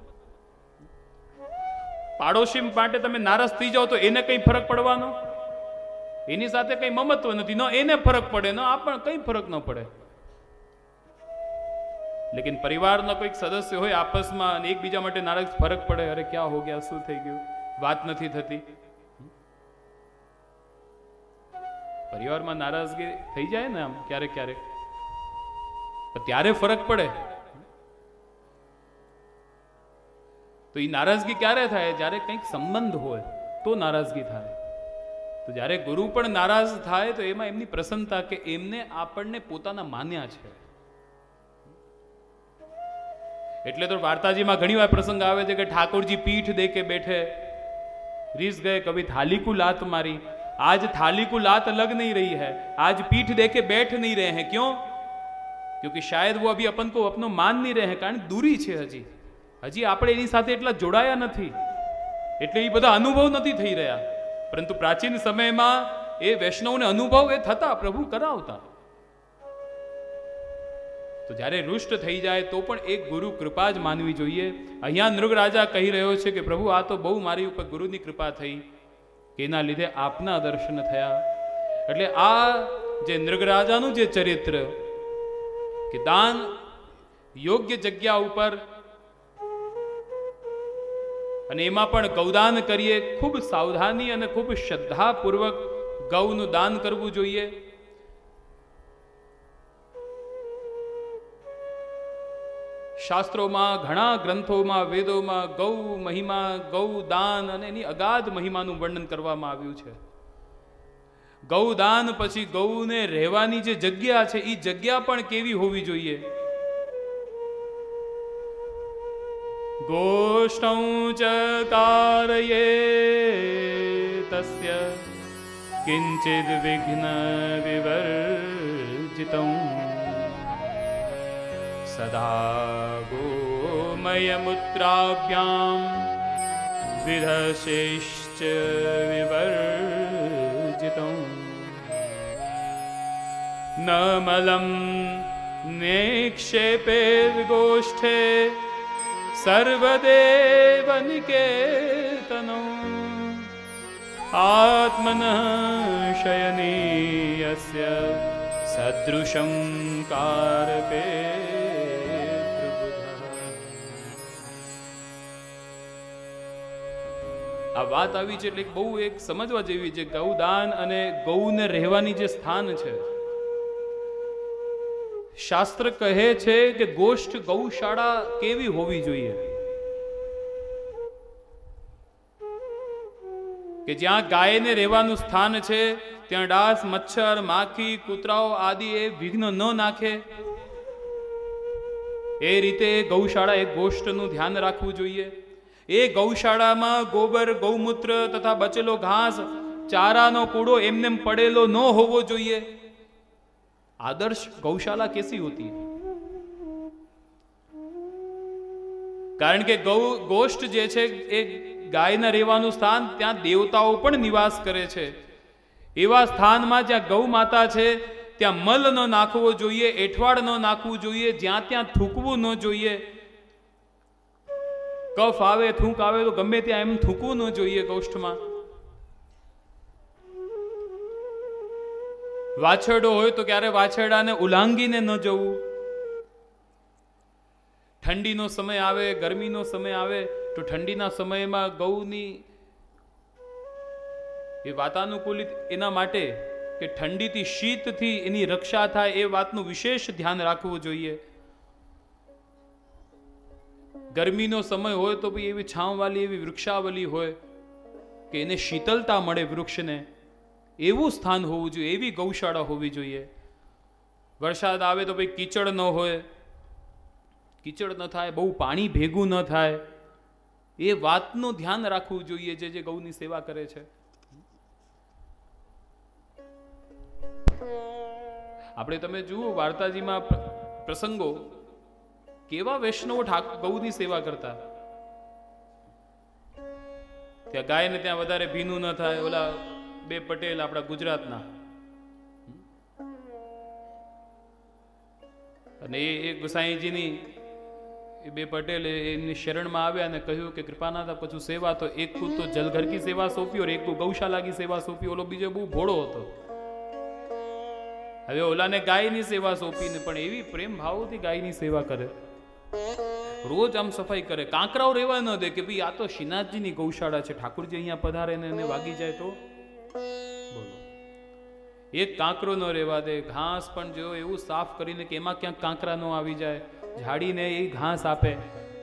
પાડોશી માટે તમે નારાજ થઈ જાઓ તો એને કઈ ફરક પડવાનો, એની સાથે કઈ મમત્વ નથી, ન એને ફરક પડે, ન આપણને કઈ ફરક ન પડે. લેકિન પરિવારના કોઈક સદસ્ય હોય આપસમાં અને એકબીજા માટે નારાજ, ફરક પડે, અરે ક્યાં હો ગયા, શું થઈ ગયું, વાત નથી થતી. પરિવારમાં નારાજગી થઈ જાય ને આમ ક્યારેક ક્યારેક, ત્યારે ફરક પડે. તો એ નારાજગી ક્યારે થાય, જ્યારે કંઈક સંબંધ હોય તો નારાજગી થાય. તો જ્યારે ગુરુ પણ નારાજ થાય તો એમાં એમની પ્રસન્નતા કે એમને આપણને પોતાના માન્યા છે. એટલે તો વાર્તાજીમાં ઘણી વાર પ્રસંગ આવે છે કે ઠાકોરજી પીઠ દે કે બેઠે, રીસ ગए कभी थाली को लात मारी, आज थाली को लात लग नहीं रही है, आज पीठ देके बैठ नहीं रहे हैं. क्यों? क्योंकि शायद वो अभी अपन को अपनो मान नहीं रहे हैं, कारण दूरी છે હજી હજી આપણે એની સાથે એટલા જોડાયા નથી, એટલે એ બધા અનુભવ નથી થઈ રહ્યા. પરંતુ પ્રાચીન સમયમાં એ વૈષ્ણવને અનુભવ એ થતા, પ્રભુ કરાવતા. તો જ્યારે રૂષ્ટ થઈ જાય તો પણ એક ગુરુ કૃપા જ માનવી જોઈએ. અહીંયા નૃગરાજા કહી રહ્યો છે કે પ્રભુ આ તો બહુ મારી ઉપર ગુરુની કૃપા થઈ કે એના લીધે આપના દર્શન થયા. એટલે આ જે નૃગરાજાનું જે ચરિત્ર કે દાન યોગ્ય જગ્યા ઉપર, અને એમાં પણ ગૌદાન કરીએ, ખૂબ સાવધાની અને ખૂબ શ્રદ્ધાપૂર્વક ગૌનું દાન કરવું જોઈએ. શાસ્ત્રોમાં, ઘણા ગ્રંથોમાં, વેદોમાં ગૌ મહિમા, ગૌ દાન અને એની અગાધ મહિમાનું વર્ણન કરવામાં આવ્યું છે. ગૌદાન પછી ગૌને રહેવાની જે જગ્યા છે એ જગ્યા પણ કેવી હોવી જોઈએ. गोष्ठं च कारये तस्य किंचिद विघ्न विवर्जितं सदा गोमयमुत्राभ्यां विधशेश्च विवर्जितं न मलं निक्षेपे गोष्ठे सर्वदेव निकेतनं आत्मनः शयनीयस्य सदृशं कारपे આ વાત આવી છે એટલે બહુ એક સમજવા જેવી છે. ગૌદાન અને ગૌને રહેવાની જે સ્થાન છે, શાસ્ત્ર કહે છે કે ગોષ્ઠ ગૌશાળા કેવી હોવી જોઈએ કે જ્યાં ગાયને રહેવાનું સ્થાન છે ત્યાં ડાસ, મચ્છર, માખી, કૂતરાઓ આદિ એ વિઘ્ન ન નાખે. એ રીતે ગૌશાળા એક ગોષ્ઠનું ધ્યાન રાખવું જોઈએ. એ ગૌશાળામાં ગોબર, ગૌમૂત્ર તથા બચેલો ઘાસ, ચારાનો કૂડો એમને પડેલો ન હોવો જોઈએ. आदर्श गौशाला कैसी होती है? कारण के गौ गोष्ठ जे छे ए गायना રહેવાનું સ્થાન, ત્યાં દેવતાઓ પણ નિવાસ કરે છે. એવા સ્થાનમાં જ્યાં ગૌ માતા છે ત્યાં મલ ન નાખવો જોઈએ, એઠવાડ ન નાખવું જોઈએ, જ્યાં ત્યાં થૂકવું ન જોઈએ. કફ આવે, થૂંક આવે તો ગમે ત્યાં એમ થૂકવું ન જોઈએ ગોષ્ઠમાં. વાછરડો હોય તો ક્યારે વાછરડાને ઉલાંગીને ન જવું. ઠંડીનો સમય આવે, ગરમીનો સમય આવે તો ઠંડીના સમયમાં ગૌની એ વાતાનુકૂલિત એના માટે કે ઠંડીથી, શીતથી એની રક્ષા થાય એ વાતનું વિશેષ ધ્યાન રાખવું જોઈએ. ગરમીનો સમય હોય તો ભાઈ એવી છાંવવાળી એવી વૃક્ષાવલી હોય કે એને શીતલતા મળે વૃક્ષને, એવું સ્થાન હોવું જોઈએ, એવી ગૌશાળા હોવી જોઈએ. વરસાદ આવે તો ભાઈ કીચડ ન હોય, કીચડ ન થાય, બહુ પાણી ભેગું ન થાય, એ વાતનું ધ્યાન રાખવું જોઈએ જે જે ગૌની સેવા કરે છે. આપણે તમે જુઓ વાર્તાજીમાં પ્રસંગો, કેવા વૈષ્ણવો ગૌની સેવા કરતા. ત્યાં ગાયને ત્યાં વધારે ભીનું ન થાય. ઓલા બે પટેલ આપણા ગુજરાતના, અને એ ગુસાઈજીની એ બે પટેલ એમની શરણમાં આવ્યા અને કહ્યું કે કૃપાનાથ કછું સેવા. તો એક તો જલઘર કી સેવા સોંપી और एक को गौशाला की सेवा सोंपी. ઓલો બીજો બહુ ભોળો હતો. હવે ઓલાને ગાયની સેવા સોંપીને પણ એવી પ્રેમ ભાવથી ગાયની સેવા કરે, રોજ આમ સફાઈ કરે. કાંકરાઓ રહેવા ન દે કે ભાઈ આ તો શ્રીનાથજીની ગૌશાળા છે, ઠાકુરજી અહીંયા પધારે ને એને વાગી જાય તો બોલો. એક કાંકરો ન રહેવા દે. ઘાસ પણ જો એવું સાફ કરીને કે એમાં ક્યાંક કાંકરા ન આવી જાય, ઝાડીને એ ઘાસ આપે,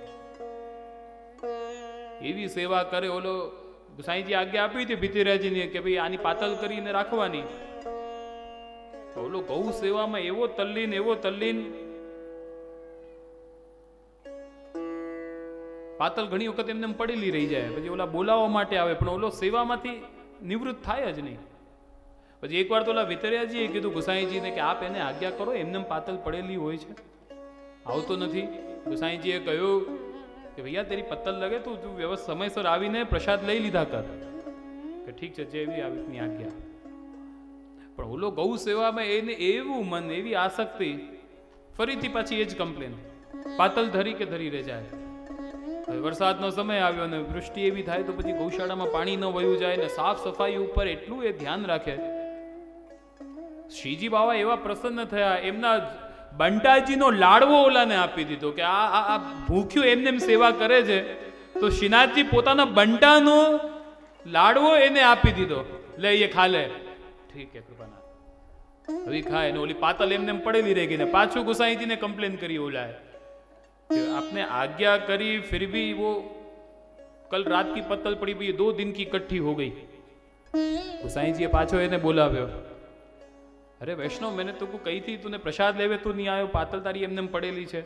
એવી સેવા કરે. ઓલો સાંઈજી આજ્ઞા આપી હતી ભીતિરાજીની કે ભાઈ આની પાતલ કરીને રાખવાની. ઓલો ગૌ સેવામાં એવો તલ્લીન એવો તલ્લીન પાતલ ઘણી વખત એમને પડેલી રહી જાય. પછી ઓલા બોલાવવા માટે આવે પણ ઓલો સેવામાંથી નિવૃત્ત થાય જ નહીં. પછી એકવાર તો ઓલા વિતર્યાજીએ કીધું ગુસાઈજીને કે આપ એને આજ્ઞા કરો, એમને પાતલ પડેલી હોય છે, આવતો નથી. ગુસાઈજીએ કહ્યું કે ભૈયા તેરી પત્તલ લગે તું તું વ્યવસ્થિત સમયસર આવીને પ્રસાદ લઈ લીધા કર. કે ઠીક છે, જેવી આવી આજ્ઞા. પણ ઓલો ગૌ સેવામાં એને એવું મન, એવી આસક્તિ, ફરીથી પાછી એ જ કમ્પ્લેન, પાતલ ધરી કે ધરી રહે જાય. હવે વરસાદનો સમય આવ્યો અને વૃષ્ટિ એવી થાય તો પછી ગૌશાળામાં પાણી ન વયું જાય ને સાફ સફાઈ ઉપર એટલું એ ધ્યાન રાખે. શ્રીજી બાવા એવા પ્રસન્ન થયા, એમના બંટાજીનો લાડવો ઓલાને આપી દીધો કે આ આ ભૂખ્યું એમને એમ સેવા કરે છે તો શ્રીનાથજી પોતાના બંટાનો લાડવો એને આપી દીધો, લે એ ખા લે. ઠીક છે કૃપાનાથ. હવે ખાય ને ઓલી પાતલ એમને એમ પડેલી રહી ગઈ ને પાછું ગુસાઈજીને કમ્પ્લેન કરી ઓલાએ कि आपने आज्ञा करी फिर भी वो कल रात की पत्तल पड़ी हुई दो दिन की इकट्ठी हो गई. गुसाई जी पाछो એને બોલાવ્યો. अरे वैष्णव मैंने तुमको कही थी, तूने प्रसाद लेवे तू नहीं आयो, पातल तारी एमने पड़ेली છે.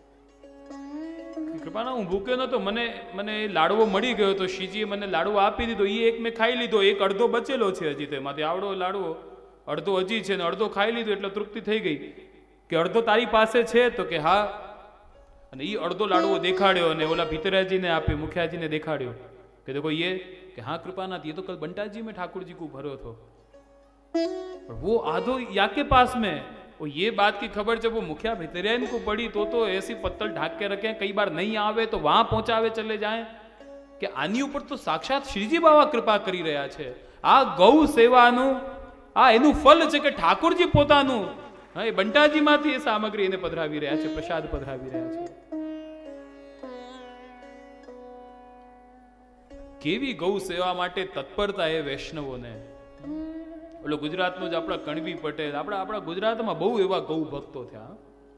કૃપાના હું ભૂખ્યો નતો, મને મને લાડવો મળી ગયો તો શ્રીજીએ મને લાડવો આપી દીધો. એ એક મેં ખાઈ લીધો, એક અડધો બચેલો છે હજી, તેમાંથી આવડો લાડવો અડધો હજી છે ને અડધો ખાઈ લીધો એટલે તૃપ્તિ થઈ ગઈ. કે અડધો તારી પાસે છે? તો કે હા. અને એ અડધો લાડવો દેખાડ્યો અને ઓલા ભીતરાજીને આપ્યો, મુખિયાજીને દેખાડ્યો કે देखो ये कि हाँ कृपानाथ ये तो कल बंटाजी में ठाकुर जी को भरो थो, और वो आधो या के पास में. और ये बात की खबर जब वो मुखिया भितरियान को पड़ी तो तो ऐसी पत्तल ढाक के रखे, कई बार नहीं आवे तो वहां पहुंचावे चले जाए कि आनी ऊपर तो साक्षात श्रीजी बाबा कृपा करी रहा है. आ गौ सेवानु आ एनु फल है कि ठाकुरजी पोतानु हाँ ए बंटाजी मांथी ए सामग्री एने पधरावी रह्या छे, प्रसाद पधरावी रह्या छे. કેવી ગૌ સેવા માટે તત્પરતા એ વૈષ્ણવોને. ઓલો ગુજરાતનો જ આપણા કણવી પટેલ, આપણા આપણા ગુજરાતમાં બહુ એવા ગૌ ભક્તો થયા,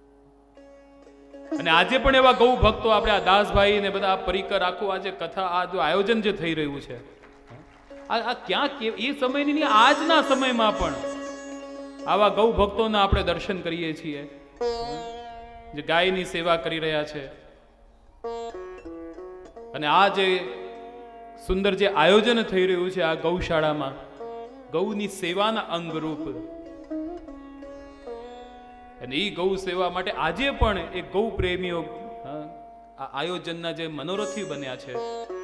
અને આજે પણ એવા ગૌ ભક્તો આપણે આ દાસભાઈ ને બધા પરિકર આખું આજે કથા આ જો આયોજન જે થઈ રહ્યું છે આ આ ક્યાં એ સમયની નહીં, આજના સમયમાં પણ આવા ગૌ ભક્તોના આપણે દર્શન કરીએ છીએ જે ગાયની સેવા કરી રહ્યા છે. અને આ જે સુંદર જે આયોજન થઈ રહ્યું છે આ ગૌશાળામાં ગૌની સેવાના અંગરૂપ, અને એ ગૌ સેવા માટે આજે પણ એ ગૌ પ્રેમીઓ આ આયોજનના જે મનોરથી બન્યા છે.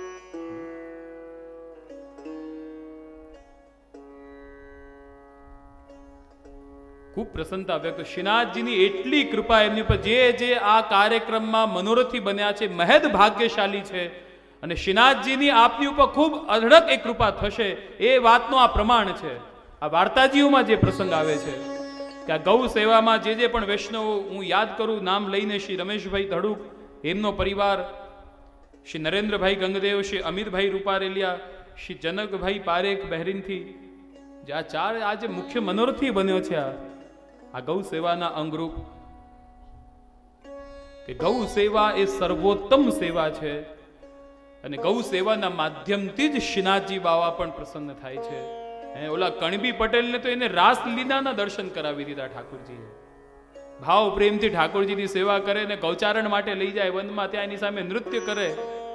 ખૂબ પ્રસન્નતા વ્યક્ત. શ્રીનાથજીની એટલી કૃપા એમની પર, જે જે આ કાર્યક્રમમાં મનોરથી બન્યા છે મહેદ ભાગ્યશાળી છે, અને શ્રીનાથજીની આપની ઉપર ખૂબ અઢળક એક કૃપા થશે એ વાતનો આ પ્રમાણ છે. આ વાર્તાજીઓમાં જે પ્રસંગ આવે છે કે આ ગૌ સેવામાં જે જે પણ વૈષ્ણવો હું યાદ કરું નામ લઈને, શ્રી રમેશભાઈ ધડુક, એમનો પરિવાર, શ્રી નરેન્દ્રભાઈ ગંગદેવ, શ્રી અમિતભાઈ રૂપારેલિયા, શ્રી જનકભાઈ પારેખ બહેરીનથી, જે આ ચાર આ જે મુખ્ય મનોરથી બન્યો છે આ આ ગૌ સેવાના અંગરૂપ, કે ગૌ સેવા એ સર્વોત્તમ સેવા છે, અને ગૌ સેવાના માધ્યમથી જ શ્રીનાથજી બાવા પણ પ્રસન્ન થાય છે. ઓલા કણબી પટેલને તો એને રાસલીલાના દર્શન કરાવી દીધા ઠાકોરજીએ. ભાવ પ્રેમથી ઠાકોરજીની સેવા કરે ને ગૌચારણ માટે લઈ જાય વનમાં, ત્યાં એની સામે નૃત્ય કરે,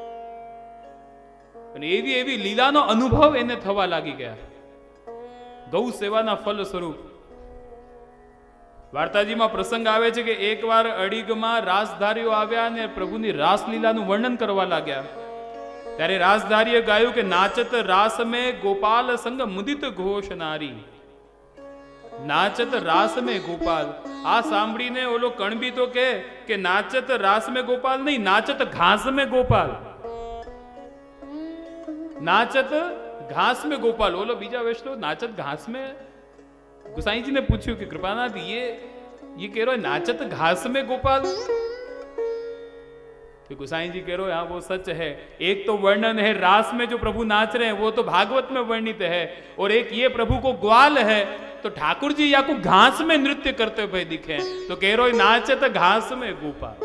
અને એવી એવી લીલાનો અનુભવ એને થવા લાગી ગયા ગૌ સેવાના ફલ સ્વરૂપ. વાર્તાજીમાં પ્રસંગ આવે છે કે એકવાર અડીગમાં રાસધારીઓ આવ્યા અને પ્રભુની રાસલીલાનું વર્ણન કરવા લાગ્યા. ત્યારે રાસધારીએ ગાયું કે નાચત રાસ મેં ગોપાલ સંગ મુદિત ઘોષ નારી, નાચત રાસ મેં ગોપાલ. આ સાંભળીને ઓલો કણબી તો કે કે નાચત રાસ મેં ગોપાલ નહીં, નાચત ઘાસ મેં ગોપાલ, નાચત घास में गोपाल. बोलो बीजा वैष्णव नाचत घास में. गुसाई जी ने पूछा कि कृपानाथ ये ये कह रहे नाचत घास में गोपाल. तो गुसाई जी कह रहे हाँ वो सच है. एक तो वर्णन है रास में जो प्रभु नाच रहे हैं वो तो भागवत में वर्णित है, और एक ये प्रभु को ग्वाल है, तो ठाकुर जी या को घास में नृत्य करते हुए दिखे, तो कह रहे नाचत घास में गोपाल.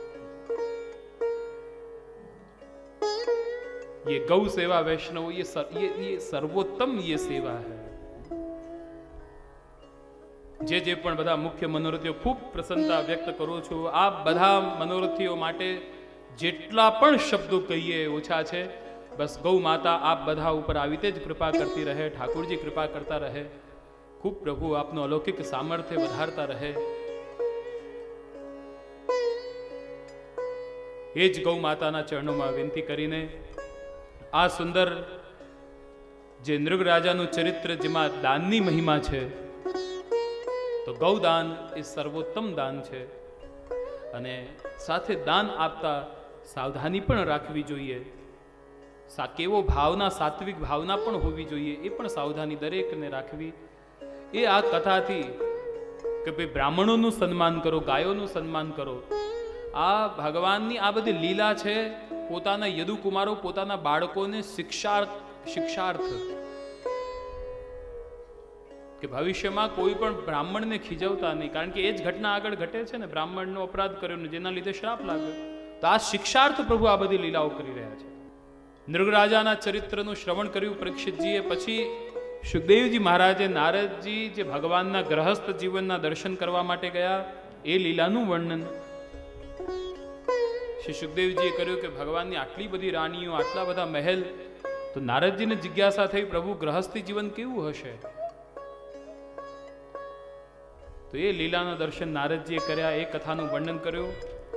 ये गौ सेवा वैष्णव ये सर, ये ये सर्वोत्तम ये सेवा है. જે જે પણ બધા મુખ્ય મનોરથીઓ ખૂબ પ્રસન્નતા વ્યક્ત કરું છું. આ બધા મનોરથીઓ માટે જેટલા પણ શબ્દો કહીએ ઓછા છે. બસ ગૌ માતા આપ બધા ઉપર આવી રીતે જ કૃપા કરતી રહે, ઠાકોરજી કૃપા કરતા રહે, ખૂબ પ્રભુ આપનો અલૌકિક સામર્થ્ય વધારતા રહે. એ જ ગૌ માતાના ચરણોમાં વિનંતી કરીને આ સુંદર જે નૃગ રાજાનું ચરિત્ર, જેમાં દાનની મહિમા છે, તો ગૌદાન એ સર્વોત્તમ દાન છે, અને સાથે દાન આપતા સાવધાની પણ રાખવી જોઈએ. સા કેવો ભાવના, સાત્વિક ભાવના પણ હોવી જોઈએ, એ પણ સાવધાની દરેકને રાખવી. એ આ કથાથી કે ભાઈ બ્રાહ્મણોનું સન્માન કરો, ગાયોનું સન્માન કરો. આ ભગવાનની આ બધી લીલા છે, પોતાના યદુકુમારો પોતાના બાળકોને શિક્ષા શિક્ષાર્થ કે ભવિષ્યમાં કોઈ પણ બ્રાહ્મણને ખીજવતા નહીં, કારણ કે એ જ ઘટના આગળ ઘટે છે ને, બ્રાહ્મણનો અપરાધ કર્યો ને જેના લીધે શ્રાપ લાગ્યો. તો આ શિક્ષાર્થ પ્રભુ આ બધી લીલાઓ કરી રહ્યા છે. નૃગરાજાના ચરિત્રનું શ્રવણ કર્યું પરીક્ષિતજીએ. પછી સુખદેવજી મહારાજે નારદજી જે ભગવાનના ગ્રહસ્થ જીવનના દર્શન કરવા માટે ગયા, એ લીલાનું વર્ણન શ્રી સુખદેવજીએ કર્યું કે ભગવાનની આટલી બધી રાણીઓ, આટલા બધા મહેલ, તો નારદજીને જિજ્ઞાસા થઈ પ્રભુ ગ્રહસ્થી જીવન કેવું હશે. તો એ લીલાના દર્શન નારદજીએ કર્યા, એ કથાનું વર્ણન કર્યું.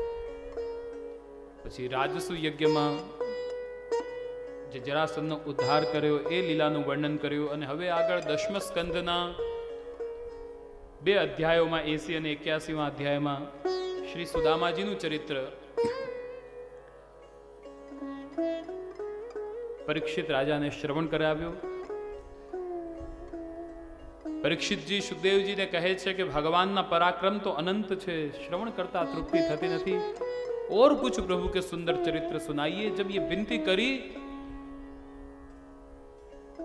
પછી રાજસુ યજ્ઞમાં જે જરાસંધનો ઉદ્ધાર કર્યો એ લીલાનું વર્ણન કર્યું. અને હવે આગળ દશમ સ્કંદના બે અધ્યાયોમાં, એસી અને એક્યાસીમાં અધ્યાયમાં શ્રી સુદામાજીનું ચરિત્ર પરીક્ષિત રાજાને શ્રવણ કરાવ્યું. પરીક્ષિતજી સુખદેવજીને કહે છે કે ભગવાનના પરાક્રમ તો અનંત છે, श्रवण करता तृप्ति थती नहीं, और कुछ प्रभु के सुंदर चरित्र सुनाइए. जब ये विनती करी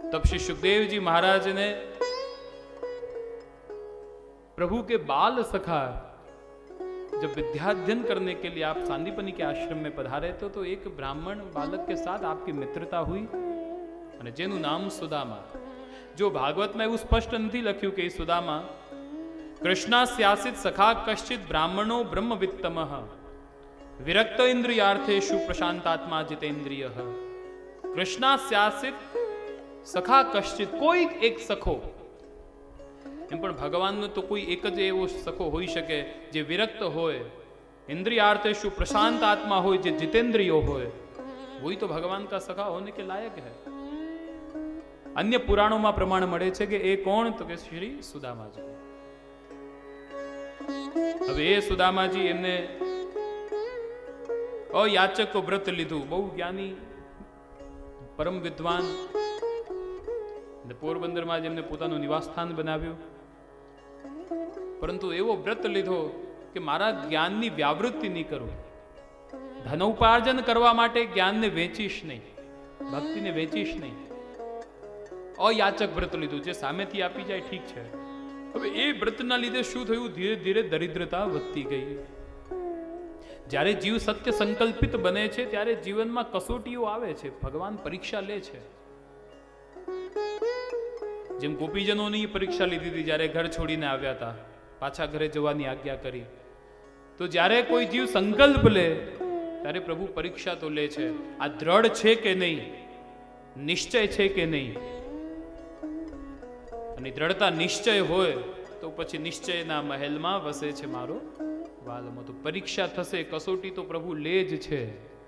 तब श्री सुखदेव जी महाराज ने प्रभु के बाल सखा जब विद्याध्ययन करने के लिए आप सांदीपनी के आश्रम में पधारे तो, तो एक ब्राह्मण बालक के साथ आपकी मित्रता हुई અને જેનું નામ સુદામા. જો ભાગવતમાં એવું સ્પષ્ટ નથી લખ્યું કે સુદામા કૃષ્ણાસ્યાસિત સખા કશ્ચિત બ્રાહ્મણો બ્રહ્મવિત્તમઃ વિરક્ત ઇન્દ્રિયાર્થેષુ પ્રશાંતાત્મા જીતેન્દ્રિયઃ. કૃષ્ણાસ્યાસિત સખા કશ્ચિત, કોઈ એક સખો. એમ પણ ભગવાનનો તો કોઈ એક જ એવો સખો હોઈ શકે જે વિરક્ત હોય, ઇન્દ્રિયાર્થેષુ પ્રશાંત આત્મા હોય, જે जितेंद्रियो હોય, वही तो भगवान का सखा होने के लायक है. अन्य पुराणों में प्रमाण મળે છે કે એ કોણ, તો કે શ્રી સુદામાજી. હવે એ સુદામાજી એમને અયાચકો વ્રત લીધું. બહુ જ્ઞાની પરમ વિદ્વાન, પોરબંદરમાં જેમને પોતાનું નિવાસસ્થાન બનાવ્યું, પરંતુ એવો વ્રત લીધો કે મારા જ્ઞાનની વ્યાવૃત્તિ નહીં કરું, ધનોપાર્જન કરવા માટે જ્ઞાનને વેચીશ નહીં, ભક્તિને વેચીશ નહીં. અયાચક વ્રત લીધું, જે સામેથી આપી જાય ઠીક છે. હવે એ વ્રતના લીધે શું થયું? ધીરે ધીરે દરિદ્રતા વધતી ગઈ. જ્યારે જીવ સત્ય સંકલ્પિત બને છે ત્યારે જીવનમાં કસોટીઓ આવે છે, ભગવાન પરીક્ષા લે છે. જેમ ગોપીજનોની પરીક્ષા લીધી હતી જ્યારે ઘર છોડીને આવ્યા હતા, પાછા ઘરે જવાની આજ્ઞા કરી. તો જ્યારે કોઈ જીવ સંકલ્પ લે ત્યારે પ્રભુ પરીક્ષા તો લે છે. આ દ્રઢ છે કે નહીં, નિશ્ચય છે કે નહીં. અને દ્રઢતા નિશ્ચય હોય તો પછી નિશ્ચયના મહેલમાં વસે છે મારો વાલમો. તો પરીક્ષા થશે, કસોટી તો પ્રભુ લે જ છે.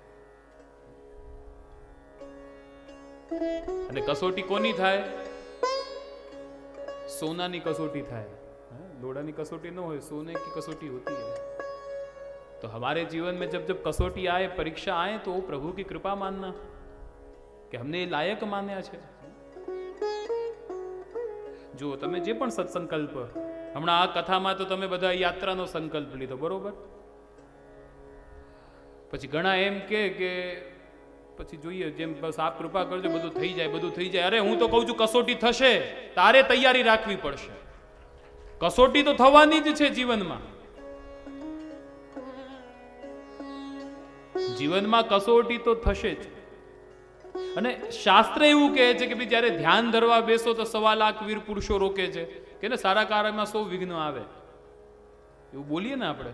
અને કસોટી કોની થાય? સોનાની કસોટી થાય, लोढ़ा की कसौटी न हो, सोने की कसौटी होती है. तो हमारे जीवन में जब जब कसौटी आए, परीक्षा आए, तो वो प्रभु की कृपा मानना कि हमने लायक मान्या छे. जो तमे जे पण सत्संकल्प हमणा आ कथामां तो तमे बधा यात्रानो संकल्प लीधो, बरोबर. पछी घणा एम के के पछी जोईए जेम बस आप कृपा करजो, बधुं थई जाय, बधुं थई जाय. अरे हूँ तो कहूं छुं कसोटी थशे, तारे तैयारी राखवी पड़शे. कसोटी तो थवानी ज छे जीवनमा. जीवनमा कसोटी तो थशे ज. અને શાસ્ત્ર એવું કહે છે કે ભાઈ જ્યારે ધ્યાન ધરવા બેસો તો સવા લાખ વીર પુરુષો રોકે છે કે ને સારા કાર્યમાં સો વિઘ્ન આવે, એવું બોલીએ ને આપણે.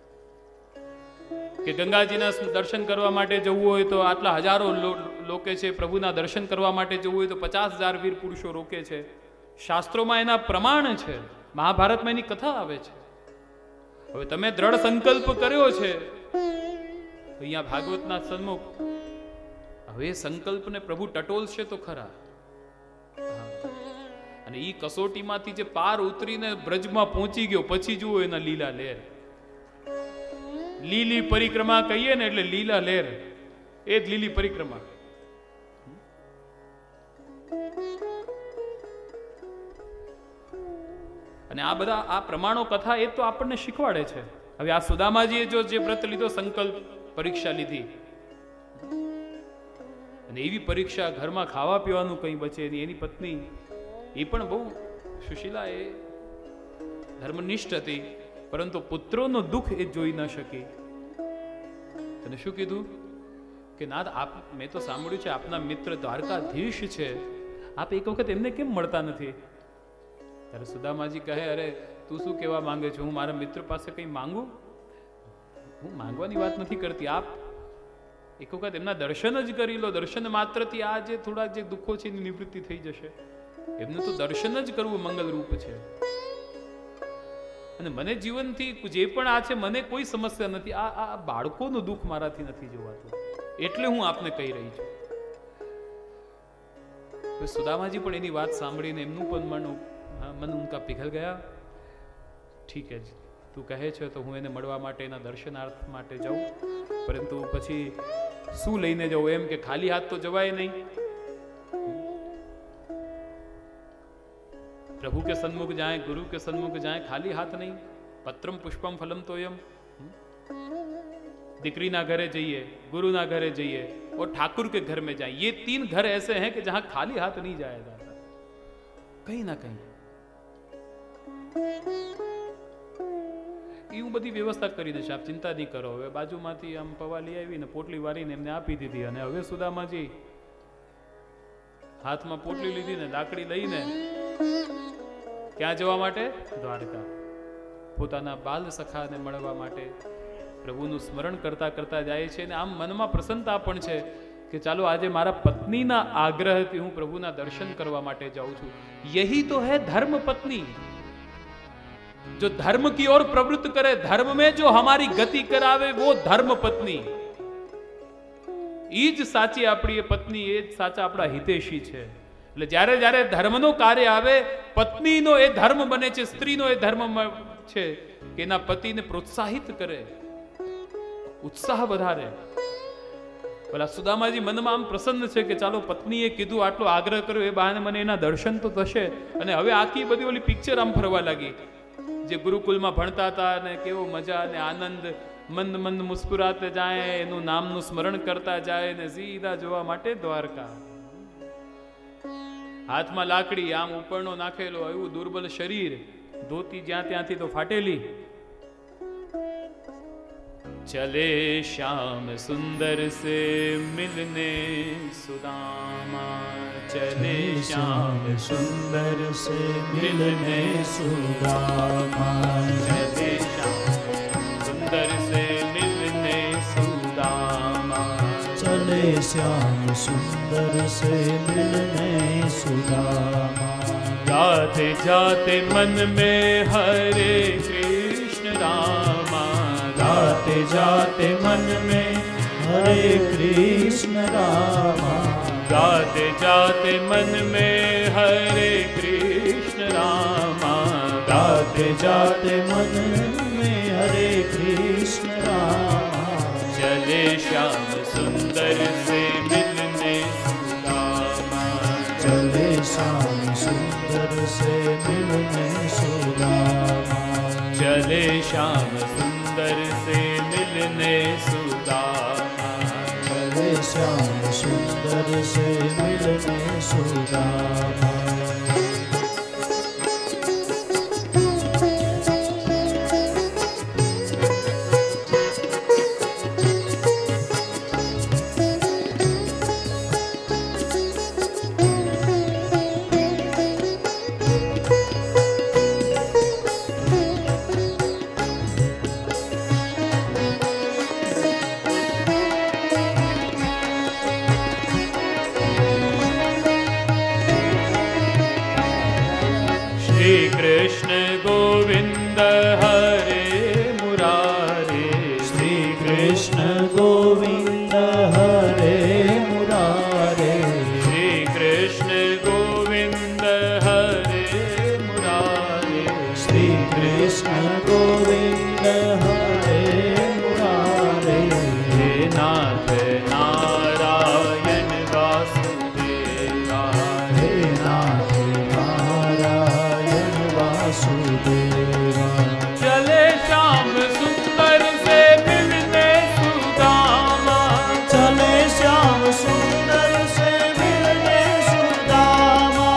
કે ગંગાજીના દર્શન કરવા માટે જવું હોય તો આટલા હજારો લોકે છે, પ્રભુના દર્શન કરવા માટે જવું હોય તો પચાસ હજાર વીર પુરુષો રોકે છે. શાસ્ત્રોમાં એના પ્રમાણ છે, મહાભારતમાં એની કથા આવે છે. હવે તમે દ્રઢ સંકલ્પ કર્યો છે અહીંયા ભાગવતના સન્મુખ, હવે સંકલ્પને પ્રભુ ટટોલશે તો ખરા. અને ઈ કસોટીમાંથી જે પાર ઉતરીને બ્રજમાં પહોંચી ગયો પછી જુઓ એના લીલા લહેર. લીલી પરિક્રમા કહીએ ને એટલે લીલા લહેર, એ જ લીલી પરિક્રમા. અને આ બધા આ પ્રમાણો કથા એ તો આપણને શીખવાડે છે. હવે આ સુદામાજીએ જો જે વ્રત લીધો, સંકલ્પ, પરીક્ષા લીધી, અને એવી પરીક્ષા ઘરમાં ખાવા પીવાનું કંઈ બચે નહીં. એની પત્ની એ પણ બહુ સુશીલા, એ ધર્મનિષ્ઠ હતી, પરંતુ પુત્રોનો દુઃખ એ જોઈ ન શકી. અને શું કીધું કે નાથ, આપ, મેં તો સાંભળ્યું છે આપના મિત્ર દ્વારકાધીશ છે, આપ એક વખત એમને કેમ મળતા નથી? ત્યારે સુદામાજી કહે, અરે તું શું કહેવા માંગે છે? હું મારા મિત્ર પાસે કંઈ માંગુ? હું માંગવાની વાત નથી કરતી. આપ એક વખત એમના દર્શન જ કરી લો. દર્શન માત્રથી આ જે થોડા જે દુઃખો છે એની નિવૃત્તિ થઈ જશે. એમનું તો દર્શન જ કરવું મંગલ રૂપ છે. અને મને જીવનથી જે પણ આ છે, મને કોઈ સમસ્યા નથી. આ આ બાળકોનું દુઃખ મારાથી નથી જોવાતું, એટલે હું આપને કહી રહી છું. સુદામાજી પણ એની વાત સાંભળીને એમનું પણ મન મન ઉનકા पिघल गया. ठीक है, તું કહે છે તો હું એને મળવા માટે, એના દર્શનાર્થ માટે જાઉં, પરંતુ પછી શું લઈને જાઉં? એમ કે ખાલી હાથ તો જવાય નહીં. प्रभु के सन्मुख जाए, गुरु के सन्मुख जाए, खाली हाथ नहीं. पत्रम पुष्पम फलम तोयम. दीकरी ना घरे जाइए, गुरु ना घरे जाइए और ठाकुर के घर में जाए। ये तीन घर ऐसे हैं कि जहां खाली हाथ नहीं जाया जाता, कहीं ना कहीं એવું બધી વ્યવસ્થા કરી દેશે, આપ ચિંતા નહીં કરો। હવે બાજુમાંથી આમ પવા લઈ આવીને પોટલી વારીને એમને આપી દીધી, અને હવે સુદામાજી હાથમાં પોટલી લીધી ને લાકડી લઈને ક્યાં જવા માટે? દ્વારકા। પોતાના બાલ સખાને મળવા માટે પ્રભુનું સ્મરણ કરતા કરતા જાય છે, અને આમ મનમાં પ્રસન્નતા પણ છે કે ચાલો આજે મારા પત્નીના આગ્રહથી હું પ્રભુના દર્શન કરવા માટે જાઉં છું। यही तो है धर्म पत्नी, जो धर्म की ओर प्रवृत्त करे, धर्म में जो हमारी गति करावे, वो धर्म पत्नी। ई ज साची आपणी पत्नी, ए ज साचा आपणा हितेशी छे। એટલે જ્યારે જ્યારે ધર્મનો કાર્ય આવે, પત્નીનો એ ધર્મ બને છે, સ્ત્રીનો એ ધર્મ છે કે એના પતિને પ્રોત્સાહિત કરે, ઉત્સાહ વધારે। પેલા સુદામાજી મનમાં આમ પ્રસન્ન છે કે ચાલો પત્નીએ કીધું, આટલો આગ્રહ કર્યો, એ બહાને મને એના દર્શન તો થશે। અને હવે આખી બધી ઓલી પિક્ચર આમ ફરવા લાગી, જે ગુરુકુલમાં ભણતા હતા ને કેવો મજા અને આનંદ, મંદ મંદ મુસ્કુરાતે જાય, એનું નામનું સ્મરણ કરતા જાય ને સીધા જોવા માટે દ્વારકા। હાથમાં લાકડી, આમ ઉપરનો નાખેલો, એવું દુર્બલ શરીર, ધોતી જ્યાં ત્યાંથી તો ફાટેલી। चले श्याम सुंदर से मिलने सुदामा, चले श्याम सुंदर से मिलने सुदामा, चले श्याम सुंदर से मिलने सुदामा, चले श्याम सुंदर से मिलने सुदामा। जाते जाते मन में हरे कृष्ण रामा, जाते जाते मन में हरे कृष्ण रामा, जाते जाते मन में हरे कृष्ण रामा, जाते जाते मन में हरे कृष्ण रामा। चले श्याम सुंदर से मिलने सुदामा, चले श्याम सुंदर से मिलने सुदामा, चले श्याम सुंदर से मिलने सुदामा, चले श्याम सुंदर से मिलने सुदामा। कृष्ण गोविंद हरे मुरारे, श्री कृष्ण गोविंद हरे मुरारे, श्री कृष्ण गोविंद हरे मुरारे, श्री कृष्ण गोविंद हरे मुरारे। हे नाथ नारायण वासुदेवा, हे नाथ वासुदेवा। चले श्याम सुंदर से मिलने सुदामा, चले श्याम सुंदर से मिलने सुदामा।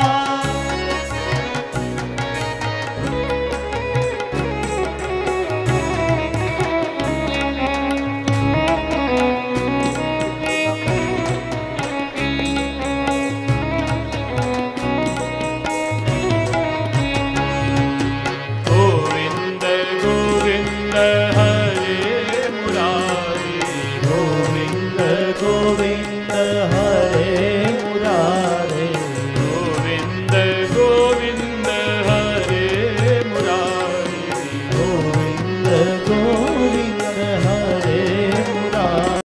गोविंद